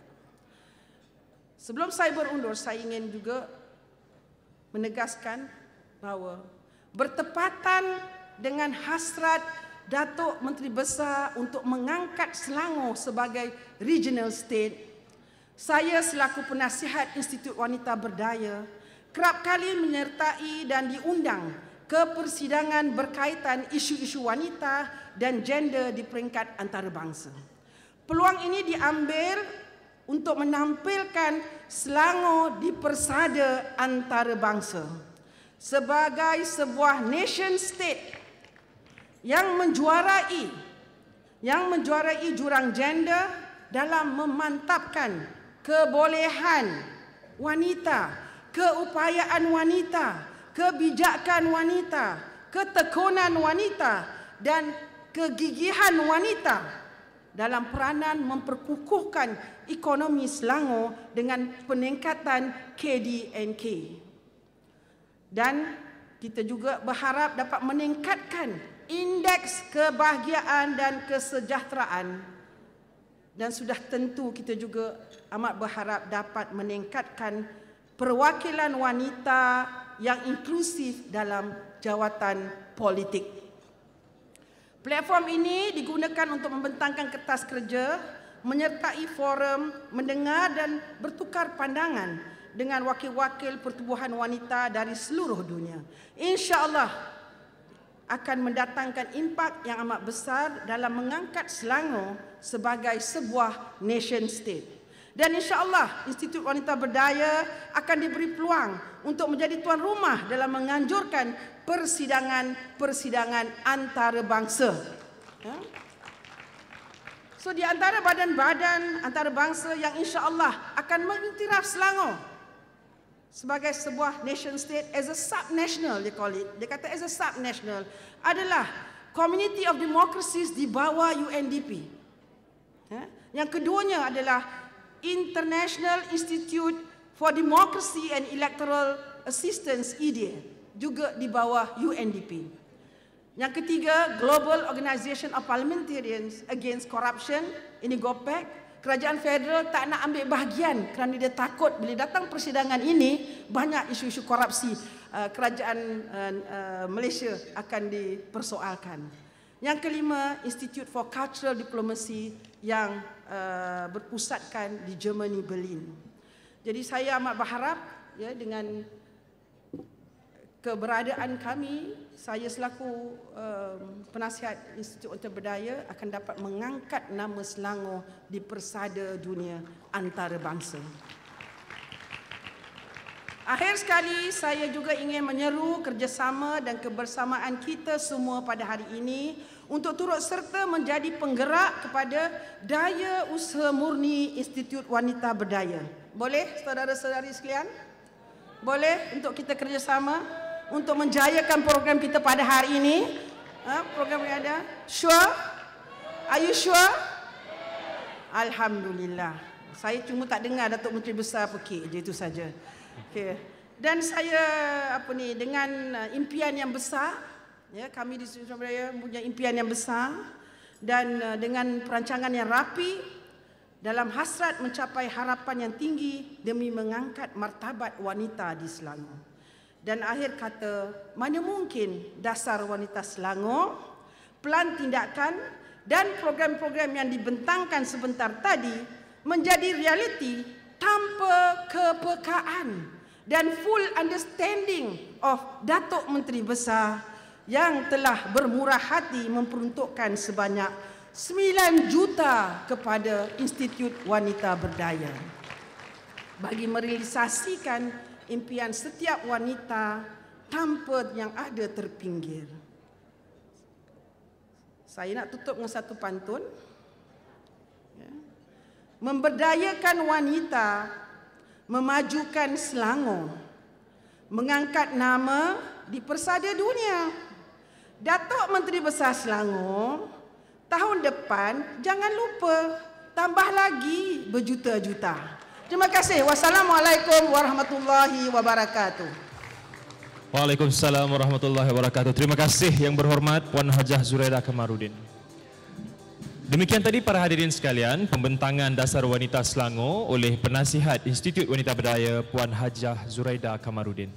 Sebelum saya berundur, saya ingin juga menegaskan bahawa bertepatan dengan hasrat Datuk Menteri Besar untuk mengangkat Selangor sebagai regional state, saya selaku penasihat Institut Wanita Berdaya kerap kali menyertai dan diundang ke persidangan berkaitan isu-isu wanita dan gender di peringkat antarabangsa. Peluang ini diambil untuk menampilkan Selangor di persada antarabangsa sebagai sebuah nation state yang menjuarai yang menjuarai jurang gender dalam memantapkan kebolehan wanita, keupayaan wanita, kebijakan wanita, ketekunan wanita dan kegigihan wanita dalam peranan memperkukuhkan ekonomi Selangor dengan peningkatan K D N K. Dan kita juga berharap dapat meningkatkan indeks kebahagiaan dan kesejahteraan. Dan sudah tentu kita juga amat berharap dapat meningkatkan perwakilan wanita yang inklusif dalam jawatan politik. Platform ini digunakan untuk membentangkan kertas kerja, menyertai forum, mendengar dan bertukar pandangan dengan wakil-wakil pertubuhan wanita dari seluruh dunia. InsyaAllah akan mendatangkan impak yang amat besar dalam mengangkat Selangor sebagai sebuah nation state. Dan insya-Allah Institut Wanita Berdaya akan diberi peluang untuk menjadi tuan rumah dalam menganjurkan persidangan-persidangan antarabangsa. Ya. So di antara badan-badan antarabangsa yang insya-Allah akan mengiktiraf Selangor sebagai sebuah nation state as a subnational, they call it. Dia kata as a subnational adalah Community of Democracies di bawah U N D P. Ya. Yang keduanya adalah International Institute for Democracy and Electoral Assistance I D A, juga di bawah U N D P. Yang ketiga, Global Organisation of Parliamentarians Against Corruption, ini GOPEC. Kerajaan federal tak nak ambil bahagian kerana dia takut bila datang persidangan ini banyak isu-isu korupsi uh, kerajaan uh, uh, Malaysia akan dipersoalkan. Yang kelima, Institute for Cultural Diplomacy yang uh, berpusatkan di Germany, Berlin. Jadi saya amat berharap, ya, dengan keberadaan kami, saya selaku uh, penasihat Institut Wanita Berdaya akan dapat mengangkat nama Selangor di persada dunia antarabangsa. Akhir sekali, saya juga ingin menyeru kerjasama dan kebersamaan kita semua pada hari ini untuk turut serta menjadi penggerak kepada daya usaha murni Institut Wanita Berdaya. Boleh, saudara-saudari sekalian? Boleh untuk kita kerjasama untuk menjayakan program kita pada hari ini? Ha, program yang ada? Sure? Are you sure? Alhamdulillah. Saya cuma tak dengar Datuk Menteri Besar pekik je, itu saja. Okay. Dan saya apa ni dengan uh, impian yang besar, ya, kami di Institut Berdaya punya impian yang besar dan uh, dengan perancangan yang rapi dalam hasrat mencapai harapan yang tinggi demi mengangkat martabat wanita di Selangor. Dan akhir kata, mana mungkin dasar wanita Selangor, pelan tindakan dan program-program yang dibentangkan sebentar tadi menjadi realiti tanpa kepekaan dan full understanding of Datuk Menteri Besar yang telah bermurah hati memperuntukkan sebanyak sembilan juta kepada Institut Wanita Berdaya bagi merealisasikan impian setiap wanita tanpa yang ada terpinggir. Saya nak tutup dengan satu pantun. Memberdayakan wanita, memajukan Selangor, mengangkat nama di persada dunia. Datuk Menteri Besar Selangor, tahun depan jangan lupa tambah lagi berjuta-juta. Terima kasih. Wassalamualaikum warahmatullahi wabarakatuh. Waalaikumsalam warahmatullahi wabarakatuh. Terima kasih yang berhormat Puan Hajah Zuraidah Kamarudin. Demikian tadi para hadirin sekalian, pembentangan dasar wanita Selangor oleh Penasihat Institut Wanita Berdaya Puan Hajah Zuraidah Kamarudin.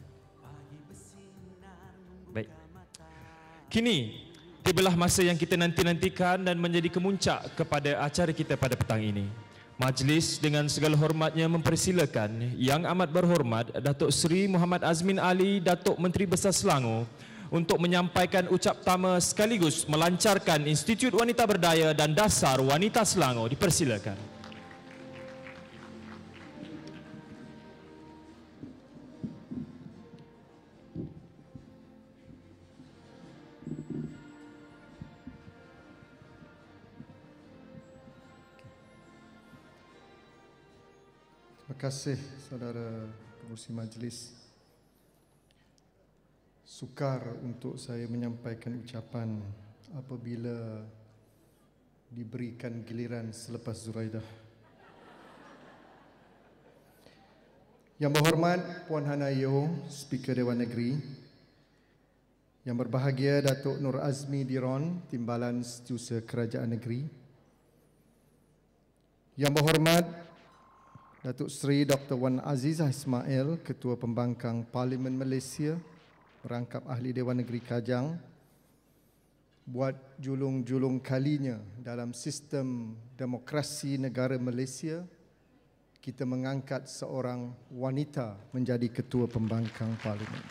Baik. Kini tibalah masa yang kita nanti-nantikan dan menjadi kemuncak kepada acara kita pada petang ini. Majlis dengan segala hormatnya mempersilakan Yang Amat Berhormat Datuk Seri Muhammad Azmin Ali, Datuk Menteri Besar Selangor, untuk menyampaikan ucap tama sekaligus melancarkan Institut Wanita Berdaya dan Dasar Wanita Selangor. Dipersilakan. Terima kasih saudara pengurusi majlis. Sukar untuk saya menyampaikan ucapan apabila diberikan giliran selepas Zuraidah. Yang berhormat Puan Hanayo, Speaker Dewan Negeri. Yang berbahagia Datuk Nur Azmi Diron, Timbalan Setiausaha Kerajaan Negeri. Yang berhormat Datuk Seri Doktor Wan Azizah Ismail, Ketua Pembangkang Parlimen Malaysia, merangkap Ahli Dewan Negeri Kajang, buat julung-julung kalinya dalam sistem demokrasi negara Malaysia, kita mengangkat seorang wanita menjadi Ketua Pembangkang Parlimen.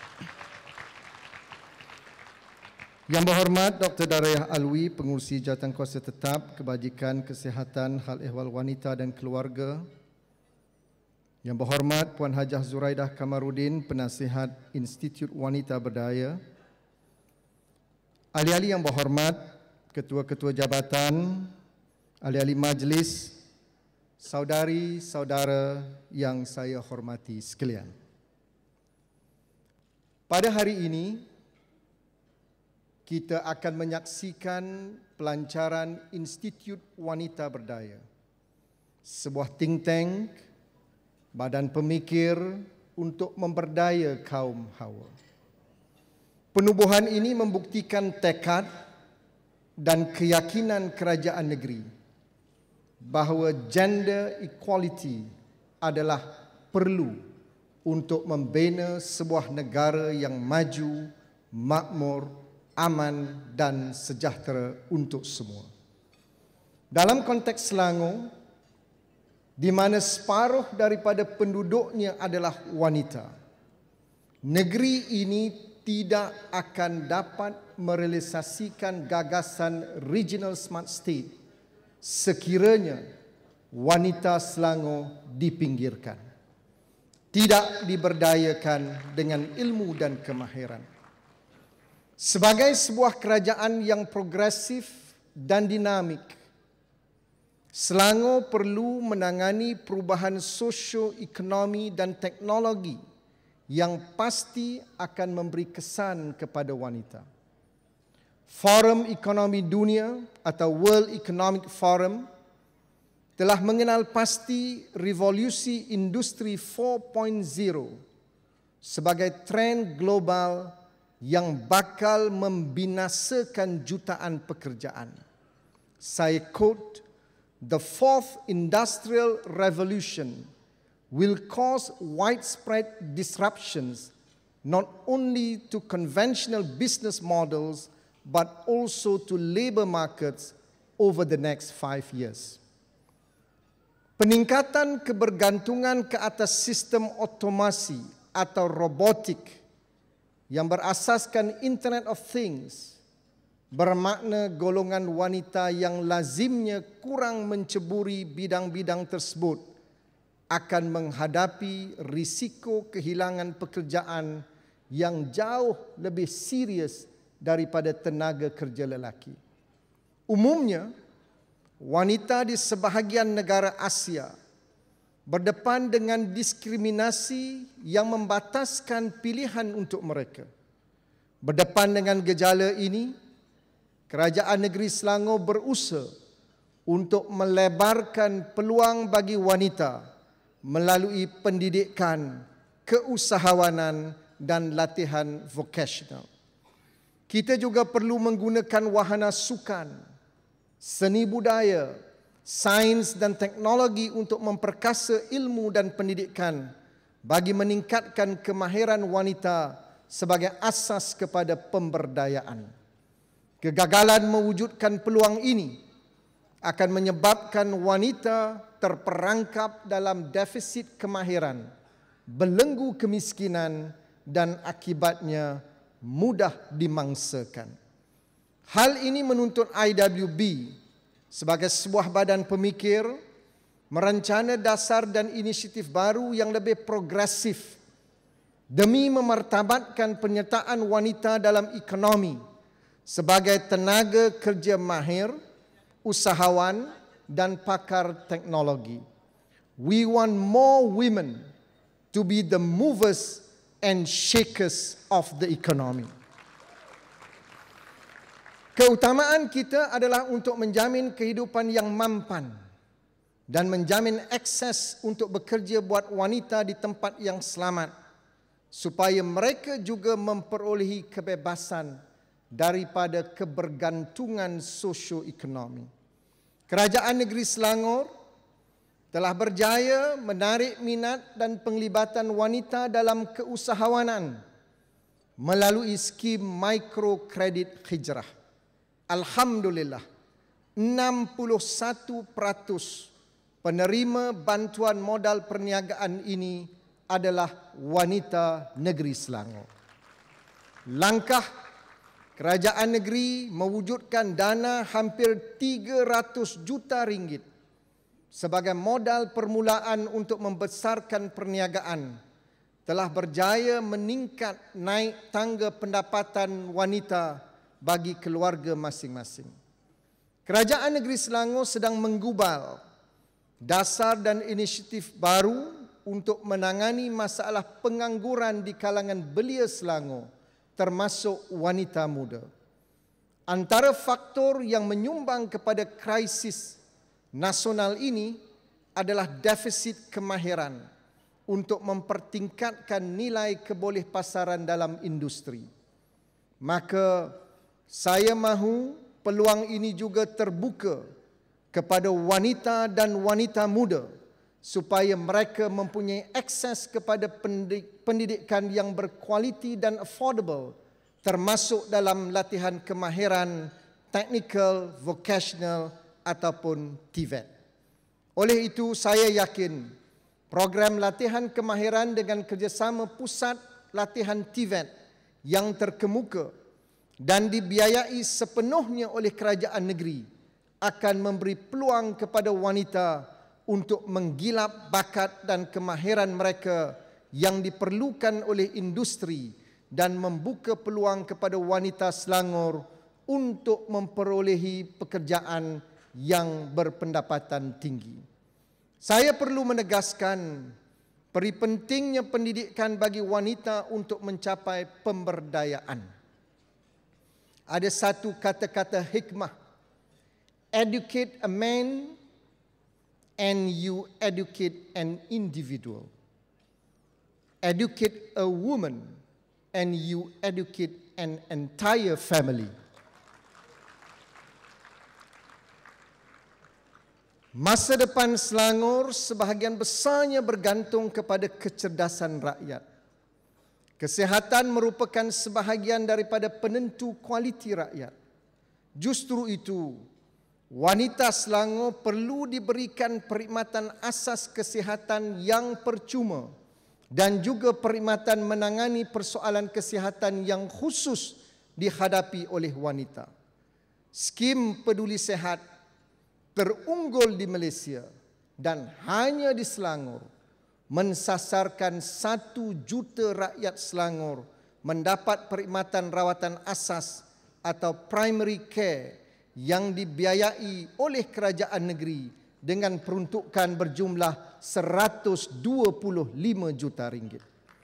Yang berhormat Doktor Darayah Alwi, Pengurusi Jawatankuasa Tetap Kebajikan Kesihatan Hal Ehwal Wanita dan Keluarga. Yang berhormat Puan Hajah Zuraidah Kamarudin, Penasihat Institut Wanita Berdaya. Ahli-ahli yang berhormat, ketua-ketua jabatan, ahli-ahli majlis, saudari-saudara yang saya hormati sekalian. Pada hari ini, kita akan menyaksikan pelancaran Institut Wanita Berdaya, sebuah think tank, badan pemikir untuk memberdaya kaum hawa. Penubuhan ini membuktikan tekad dan keyakinan kerajaan negeri bahawa gender equality adalah perlu untuk membina sebuah negara yang maju, makmur, aman dan sejahtera untuk semua. Dalam konteks Selangor, di mana separuh daripada penduduknya adalah wanita, negeri ini tidak akan dapat merealisasikan gagasan Regional Smart State sekiranya wanita Selangor dipinggirkan. tidak diberdayakan dengan ilmu dan kemahiran. Sebagai sebuah kerajaan yang progresif dan dinamik, Selangor perlu menangani perubahan sosioekonomi dan teknologi yang pasti akan memberi kesan kepada wanita. Forum Ekonomi Dunia atau World Economic Forum telah mengenal pasti revolusi industri empat titik kosong sebagai tren global yang bakal membinasakan jutaan pekerjaan. Saya quote, "The fourth industrial revolution will cause widespread disruptions not only to conventional business models but also to labor markets over the next five years." Peningkatan kebergantungan ke atas sistem otomasi atau robotik yang berasaskan Internet of Things bermakna golongan wanita yang lazimnya kurang menceburi bidang-bidang tersebut akan menghadapi risiko kehilangan pekerjaan yang jauh lebih serius daripada tenaga kerja lelaki. Umumnya, wanita di sebahagian negara Asia berdepan dengan diskriminasi yang membataskan pilihan untuk mereka. Berdepan dengan gejala ini, Kerajaan Negeri Selangor berusaha untuk melebarkan peluang bagi wanita melalui pendidikan, keusahawanan dan latihan vokasional. Kita juga perlu menggunakan wahana sukan, seni budaya, sains dan teknologi untuk memperkasa ilmu dan pendidikan bagi meningkatkan kemahiran wanita sebagai asas kepada pemberdayaan. Kegagalan mewujudkan peluang ini akan menyebabkan wanita terperangkap dalam defisit kemahiran, belenggu kemiskinan dan akibatnya mudah dimangsakan. Hal ini menuntut I W B sebagai sebuah badan pemikir merencana dasar dan inisiatif baru yang lebih progresif demi memartabatkan penyertaan wanita dalam ekonomi sebagai tenaga kerja mahir, usahawan dan pakar teknologi. We want more women to be the movers and shakers of the economy. Keutamaan kita adalah untuk menjamin kehidupan yang mampan dan menjamin akses untuk bekerja buat wanita di tempat yang selamat supaya mereka juga memperolehi kebebasan daripada kebergantungan sosioekonomi. Kerajaan Negeri Selangor telah berjaya menarik minat dan penglibatan wanita dalam keusahawanan melalui skim mikrokredit hijrah. Alhamdulillah, enam puluh satu peratus penerima bantuan modal perniagaan ini adalah wanita negeri Selangor. Langkah kerajaan negeri mewujudkan dana hampir tiga ratus juta ringgit sebagai modal permulaan untuk membesarkan perniagaan telah berjaya meningkat naik tangga pendapatan wanita bagi keluarga masing-masing. Kerajaan Negeri Selangor sedang menggubal dasar dan inisiatif baru untuk menangani masalah pengangguran di kalangan belia Selangor, termasuk wanita muda. Antara faktor yang menyumbang kepada krisis nasional ini adalah defisit kemahiran untuk mempertingkatkan nilai kebolehpasaran dalam industri. Maka saya mahu peluang ini juga terbuka kepada wanita dan wanita muda supaya mereka mempunyai akses kepada pendidikan yang berkualiti dan affordable, termasuk dalam latihan kemahiran technical, vocational ataupun T V E T. Oleh itu, saya yakin program latihan kemahiran dengan kerjasama pusat latihan T V E T yang terkemuka dan dibiayai sepenuhnya oleh kerajaan negeri akan memberi peluang kepada wanita untuk menggilap bakat dan kemahiran mereka yang diperlukan oleh industri dan membuka peluang kepada wanita Selangor untuk memperolehi pekerjaan yang berpendapatan tinggi. Saya perlu menegaskan peri pentingnya pendidikan bagi wanita untuk mencapai pemberdayaan. Ada satu kata-kata hikmah, educate a man and you educate an individual. Educate a woman and you educate an entire family. Masa depan Selangor sebahagian besarnya bergantung kepada kecerdasan rakyat. Kesihatan merupakan sebahagian daripada penentu kualiti rakyat. Justru itu, wanita Selangor perlu diberikan perkhidmatan asas kesihatan yang percuma dan juga perkhidmatan menangani persoalan kesihatan yang khusus dihadapi oleh wanita. Skim Peduli Sihat terunggul di Malaysia dan hanya di Selangor mensasarkan satu juta rakyat Selangor mendapat perkhidmatan rawatan asas atau primary care yang dibiayai oleh kerajaan negeri dengan peruntukan berjumlah seratus dua puluh lima juta ringgit.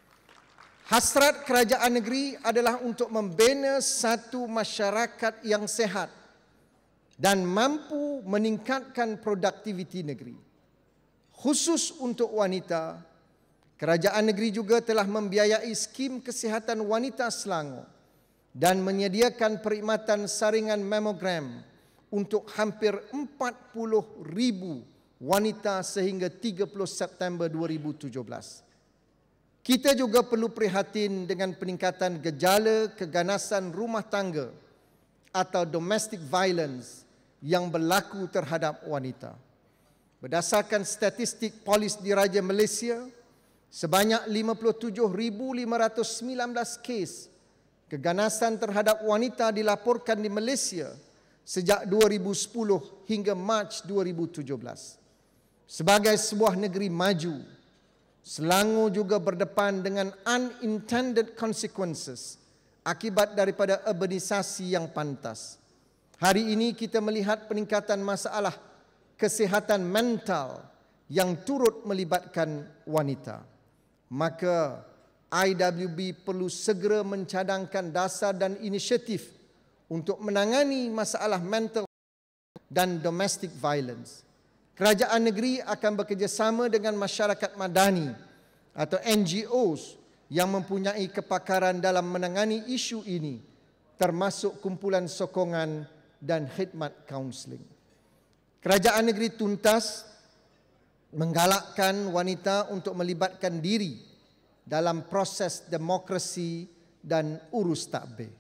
Hasrat kerajaan negeri adalah untuk membina satu masyarakat yang sehat dan mampu meningkatkan produktiviti negeri. Khusus untuk wanita, kerajaan negeri juga telah membiayai skim kesihatan wanita Selangor dan menyediakan perkhidmatan saringan mamogram untuk hampir empat puluh ribu wanita sehingga tiga puluh September dua ribu tujuh belas. Kita juga perlu prihatin dengan peningkatan gejala keganasan rumah tangga atau domestic violence yang berlaku terhadap wanita. Berdasarkan statistik Polis Diraja Malaysia, sebanyak lima puluh tujuh ribu lima ratus sembilan belas kes keganasan terhadap wanita dilaporkan di Malaysia sejak dua ribu sepuluh hingga Mac dua ribu tujuh belas. Sebagai sebuah negeri maju, Selangor juga berdepan dengan unintended consequences akibat daripada urbanisasi yang pantas. Hari ini kita melihat peningkatan masalah kesihatan mental yang turut melibatkan wanita. Maka I W B perlu segera mencadangkan dasar dan inisiatif untuk menangani masalah mental dan domestic violence. Kerajaan negeri akan bekerjasama dengan masyarakat madani atau N G Os yang mempunyai kepakaran dalam menangani isu ini, termasuk kumpulan sokongan dan khidmat kaunseling. Kerajaan negeri tuntas menggalakkan wanita untuk melibatkan diri dalam proses demokrasi dan urus takbir.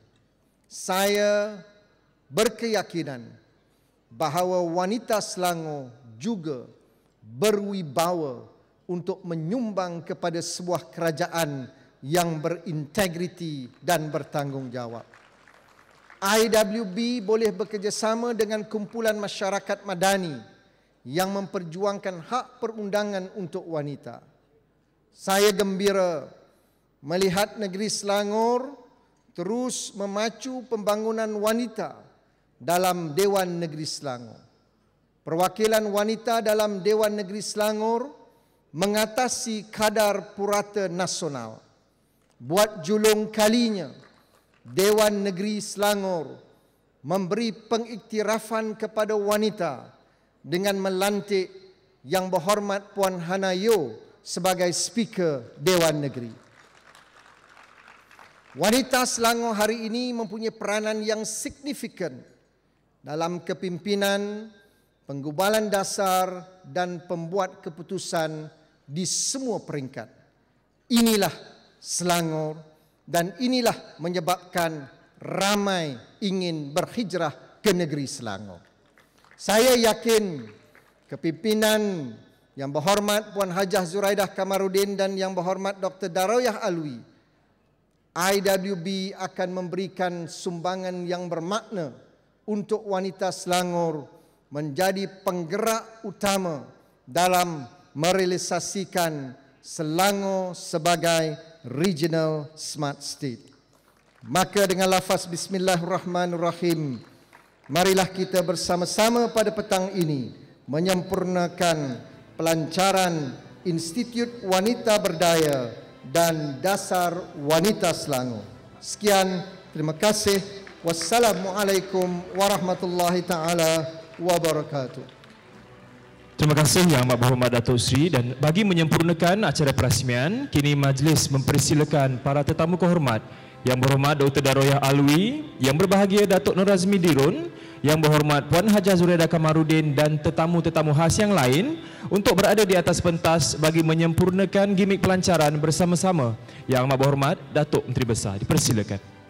Saya berkeyakinan bahawa wanita Selangor juga berwibawa untuk menyumbang kepada sebuah kerajaan yang berintegriti dan bertanggungjawab. I W B boleh bekerjasama dengan kumpulan masyarakat madani yang memperjuangkan hak perundangan untuk wanita. Saya gembira melihat negeri Selangor terus memacu pembangunan wanita dalam Dewan Negeri Selangor. Perwakilan wanita dalam Dewan Negeri Selangor mengatasi kadar purata nasional. Buat julung kalinya, Dewan Negeri Selangor memberi pengiktirafan kepada wanita dengan melantik Yang Berhormat Puan Hana Yeoh sebagai Speaker Dewan Negeri. Wanita Selangor hari ini mempunyai peranan yang signifikan dalam kepimpinan, penggubalan dasar dan pembuat keputusan di semua peringkat. Inilah Selangor dan inilah menyebabkan ramai ingin berhijrah ke negeri Selangor. Saya yakin kepimpinan Yang Berhormat Puan Hajah Zuraidah Kamarudin dan Yang Berhormat Doktor Daroyah Alwi, I W B akan memberikan sumbangan yang bermakna untuk wanita Selangor menjadi penggerak utama dalam merealisasikan Selangor sebagai Regional Smart State. Maka dengan lafaz Bismillahirrahmanirrahim, marilah kita bersama-sama pada petang ini menyempurnakan pelancaran Institut Wanita Berdaya dan Dasar Wanita Selangor. Sekian, terima kasih. Wassalamualaikum warahmatullahi taala wabarakatuh. Terima kasih Yang Amat Berhormat Datuk Seri, dan bagi menyempurnakan acara perasmian, kini majlis mempersilakan para tetamu kehormat Yang Berhormat Doktor Daroyah Alwi, Yang Berbahagia Datuk Nur Azmi Dirun, Yang Berhormat Puan Hajah Zuraida Kamarudin dan tetamu-tetamu khas yang lain untuk berada di atas pentas bagi menyempurnakan gimik pelancaran bersama-sama. Yang Amat Berhormat Datuk Menteri Besar, dipersilakan.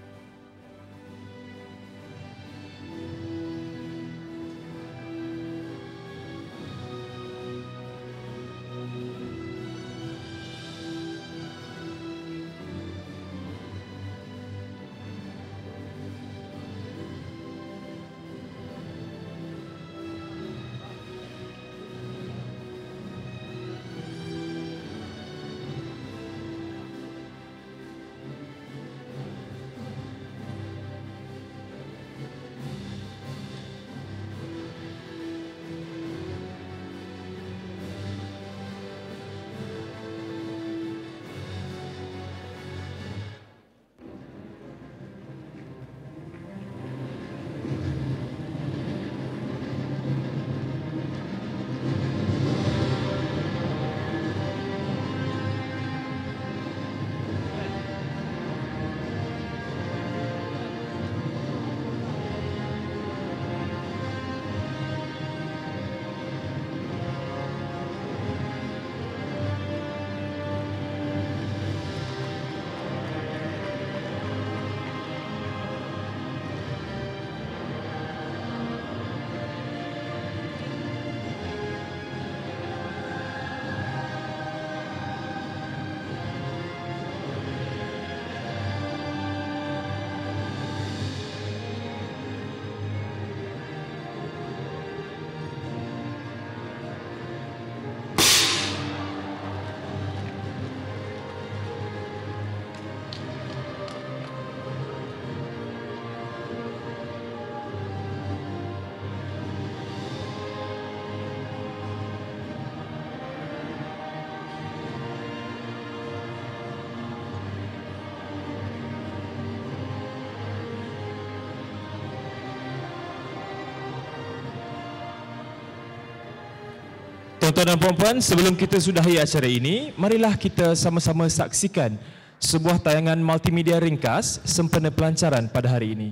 Tuan-tuan dan puan-puan, sebelum kita sudahi acara ini, marilah kita sama-sama saksikan sebuah tayangan multimedia ringkas sempena pelancaran pada hari ini.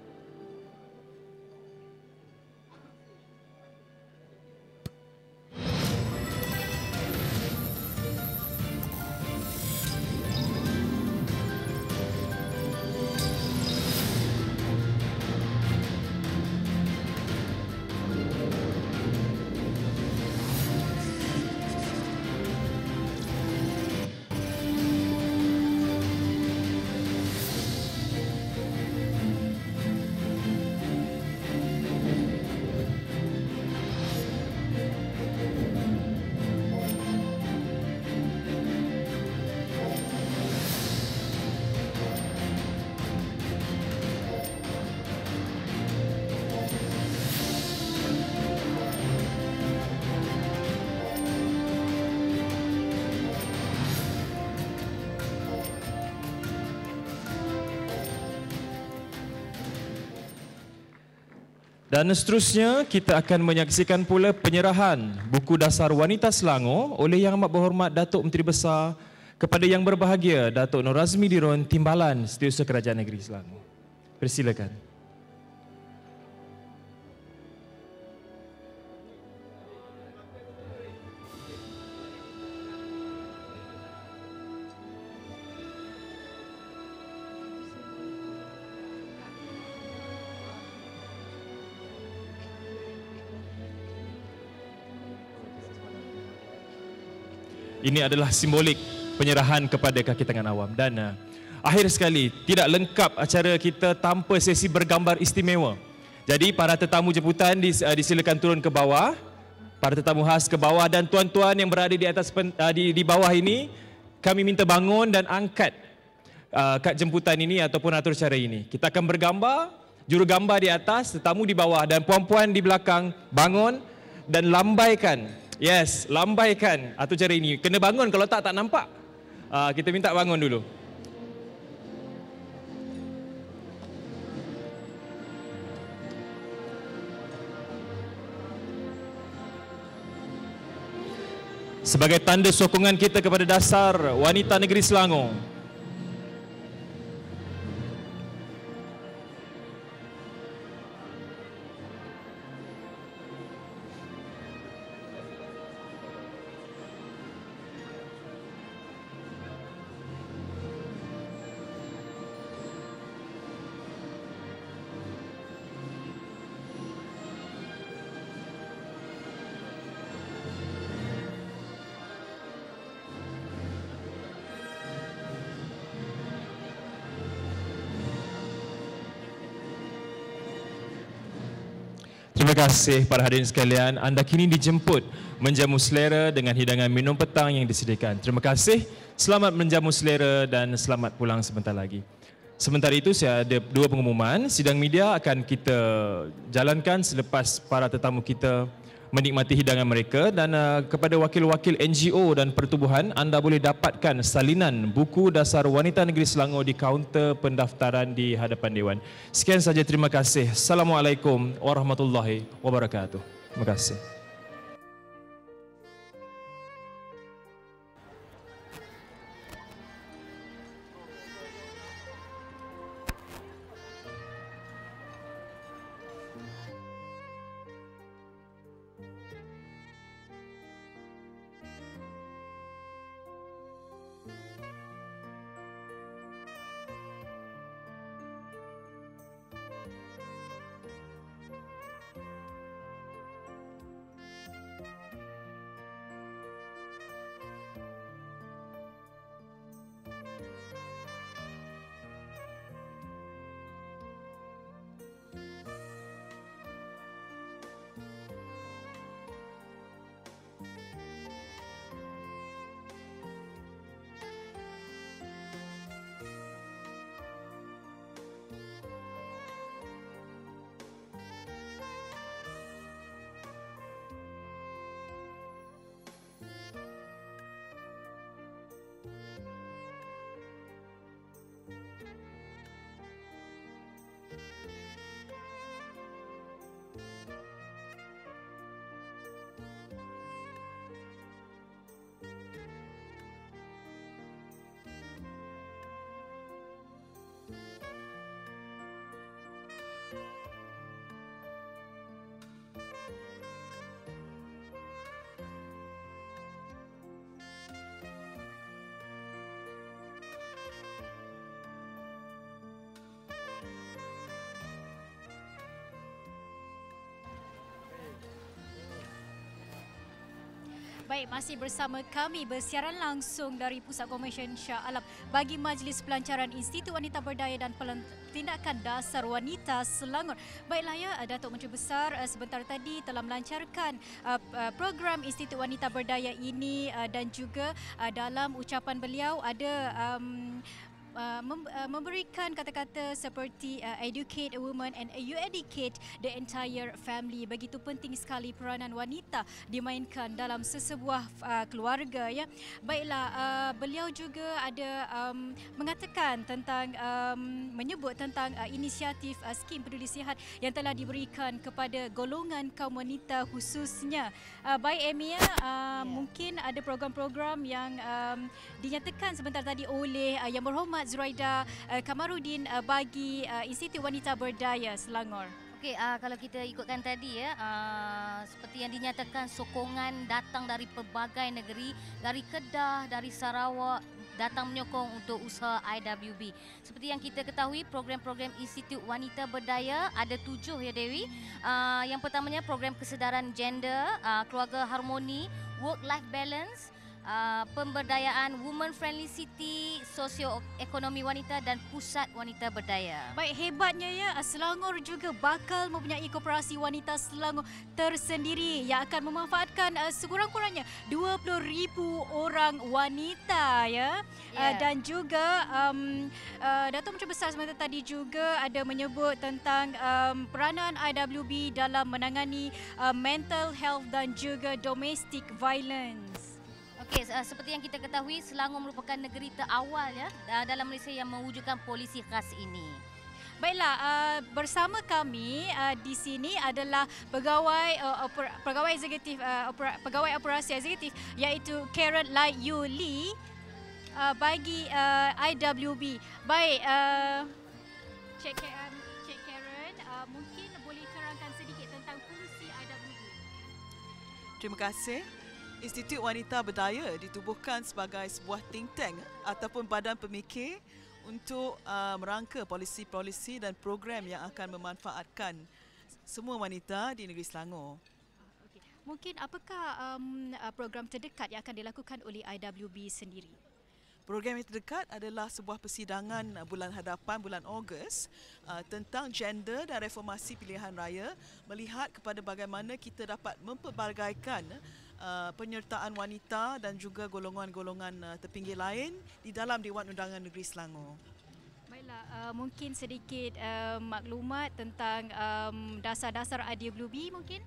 Dan seterusnya, kita akan menyaksikan pula penyerahan buku dasar Wanita Selangor oleh Yang Amat Berhormat Datuk Menteri Besar kepada Yang Berbahagia Datuk Nur Azmi Dirun, Timbalan Setiausaha Kerajaan Negeri Selangor. Persilakan. Ini adalah simbolik penyerahan kepada kaki tangan awam. Dan uh, akhir sekali, tidak lengkap acara kita tanpa sesi bergambar istimewa. Jadi para tetamu jemputan dis, uh, disilakan turun ke bawah. para tetamu khas ke bawah dan tuan-tuan yang berada di atas uh, di, di bawah ini, kami minta bangun dan angkat uh, kad jemputan ini ataupun atur cara ini. Kita akan bergambar, jurugambar di atas, tetamu di bawah dan puan-puan di belakang bangun dan lambaikan. Yes, lambaikan atur cara ini. Kena bangun, kalau tak tak nampak. Uh, kita minta bangun dulu. Sebagai tanda sokongan kita kepada dasar wanita negeri Selangor. Terima kasih para hadirin sekalian. Anda kini dijemput menjamu selera dengan hidangan minum petang yang disediakan. Terima kasih, selamat menjamu selera dan selamat pulang sebentar lagi. Sementara itu saya ada dua pengumuman. Sidang media akan kita jalankan selepas para tetamu kita menikmati hidangan mereka, dan uh, kepada wakil-wakil N G O dan pertubuhan, anda boleh dapatkan salinan buku dasar wanita negeri Selangor di kaunter pendaftaran di hadapan Dewan. Sekian saja, terima kasih. Assalamualaikum warahmatullahi wabarakatuh. Terima kasih. Baik, masih bersama kami bersiaran langsung dari Pusat Konvensyen Shah Alam bagi Majlis Pelancaran Institut Wanita Berdaya dan Tindakan Dasar Wanita Selangor. Baiklah ya, Datuk Menteri Besar sebentar tadi telah melancarkan program Institut Wanita Berdaya ini, dan juga dalam ucapan beliau ada um, Uh, mem, uh, memberikan kata-kata seperti uh, educate a woman and uh, you educate the entire family. Begitu penting sekali peranan wanita dimainkan dalam sesebuah uh, keluarga ya. Baiklah, uh, beliau juga ada um, mengatakan tentang um, menyebut tentang uh, inisiatif uh, skim peduli sihat yang telah diberikan kepada golongan kaum wanita khususnya. Uh, baik Amy, uh, yeah. Mungkin ada program-program yang um, dinyatakan sebentar tadi oleh uh, Yang Berhormat Zuraida uh, Kamarudin uh, bagi uh, Institut Wanita Berdaya Selangor. Okey, uh, kalau kita ikutkan tadi ya, uh, seperti yang dinyatakan, sokongan datang dari pelbagai negeri, dari Kedah, dari Sarawak, datang menyokong untuk usaha I W B. Seperti yang kita ketahui, program-program Institut Wanita Berdaya ada tujuh ya Dewi. Uh, yang pertamanya program kesedaran gender, uh, keluarga harmoni, work-life balance, uh, pemberdayaan Women Friendly City, Sosioekonomi Wanita dan Pusat Wanita Berdaya. Baik, hebatnya ya, Selangor juga bakal mempunyai Koperasi Wanita Selangor tersendiri yang akan memanfaatkan uh, sekurang-kurangnya dua puluh ribu orang wanita ya. Yeah. Uh, dan juga um, uh, Datuk Menteri Besar sebentar tadi juga ada menyebut tentang um, peranan I W B dalam menangani uh, mental health dan juga domestic violence. Okey, uh, seperti yang kita ketahui, Selangor merupakan negeri terawal ya uh, dalam Malaysia yang mewujudkan polisi khas ini. Baiklah, uh, bersama kami uh, di sini adalah pegawai uh, oper, pegawai eksekutif uh, opera, pegawai operasi eksekutif iaitu Karen Lai Yu Lee uh, bagi uh, I W B. Baik, uh, Cik, um, Cik Karen, uh, mungkin boleh terangkan sedikit tentang fungsi I W B. Terima kasih. Institut Wanita Berdaya ditubuhkan sebagai sebuah think tank ataupun badan pemikir untuk uh, merangka polisi-polisi dan program yang akan memanfaatkan semua wanita di negeri Selangor. Okay. Mungkin apakah um, program terdekat yang akan dilakukan oleh I W B sendiri? Program yang terdekat adalah sebuah persidangan bulan hadapan, bulan Ogos, uh, tentang gender dan reformasi pilihan raya, melihat kepada bagaimana kita dapat mempelbagaikan Uh, penyertaan wanita dan juga golongan-golongan uh, terpinggir lain di dalam Dewan Undangan Negeri Selangor. Baiklah, uh, mungkin sedikit uh, maklumat tentang um, dasar-dasar I W B mungkin?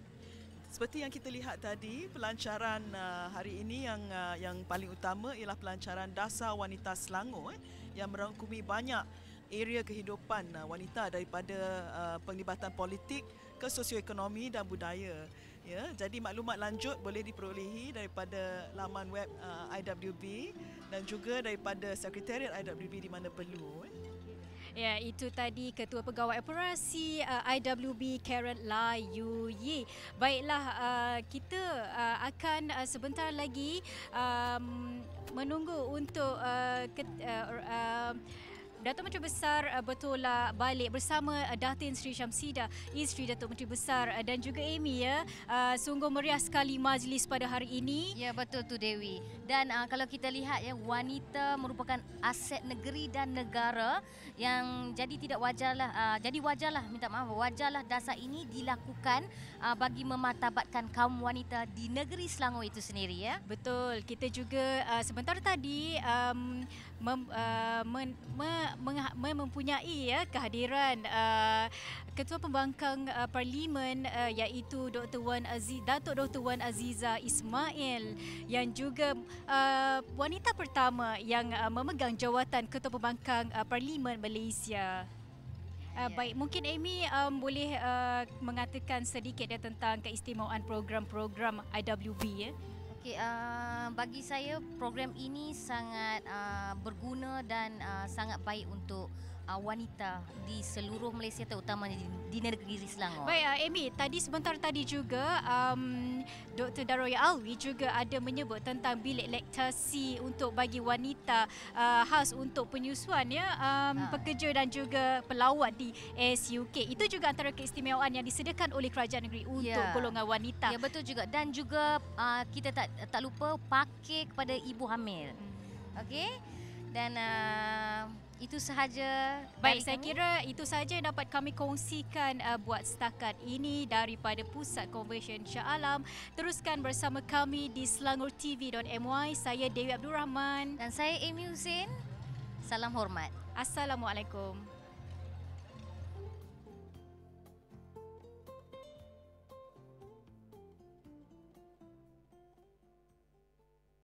Seperti yang kita lihat tadi, pelancaran uh, hari ini yang uh, yang paling utama ialah pelancaran Dasar Wanita Selangor eh, yang merangkumi banyak area kehidupan uh, wanita daripada uh, penglibatan politik ke sosioekonomi dan budaya. Ya, jadi maklumat lanjut boleh diperolehi daripada laman web uh, I W B dan juga daripada Sekretariat I W B di mana perlu. Eh. Ya, itu tadi Ketua Pegawai Operasi uh, I W B Karen Lai Yu Yi. Baiklah, uh, kita uh, akan uh, sebentar lagi um, menunggu untuk uh, ke, uh, uh, Datuk Menteri Besar uh, Bertolak balik bersama uh, Datin Sri Syamsidah, isteri Datuk Menteri Besar uh, dan juga Amy ya. Uh, sungguh meriah sekali majlis pada hari ini. Ya, betul tu Dewi. Dan uh, kalau kita lihat ya, wanita merupakan aset negeri dan negara yang jadi tidak wajarlah uh, jadi wajarlah minta maaf wajarlah dasar ini dilakukan uh, bagi memartabatkan kaum wanita di negeri Selangor itu sendiri ya. Betul. Kita juga uh, sebentar tadi um, mem, uh, men, me, mempunyai ya kehadiran uh, Ketua Pembangkang uh, Parlimen uh, iaitu Doktor Wan Aziz, Datuk Doktor Wan Aziza Ismail yang juga uh, wanita pertama yang uh, memegang jawatan Ketua Pembangkang uh, Parlimen Malaysia. Uh, baik, mungkin Amy um, boleh uh, mengatakan sedikit ya tentang keistimewaan program-program I W B ya. Okay, uh, bagi saya program ini sangat uh, berguna dan uh, sangat baik untuk uh, wanita di seluruh Malaysia, terutama di, di negeri Selangor. Baik, uh, Amy, tadi sebentar tadi juga um, Doktor Daroya Alwi juga ada menyebut tentang bilik laktasi untuk bagi wanita uh, khas untuk penyusuan ya, um, ha. pekerja dan juga pelawat di S U K. Itu juga antara keistimewaan yang disediakan oleh kerajaan negeri untuk ya. golongan wanita. Ya, betul juga. Dan juga uh, kita tak tak lupa pakai kepada ibu hamil. Hmm. Okey. Dan uh, itu sahaja. Baik, saya kami. kira itu sahaja yang dapat kami kongsikan uh, buat setakat ini daripada Pusat Convention Shah Alam. Teruskan bersama kami di selangor t v dot m y. Saya Dewi Abdul Rahman dan saya Amy Hussein. Salam hormat. Assalamualaikum.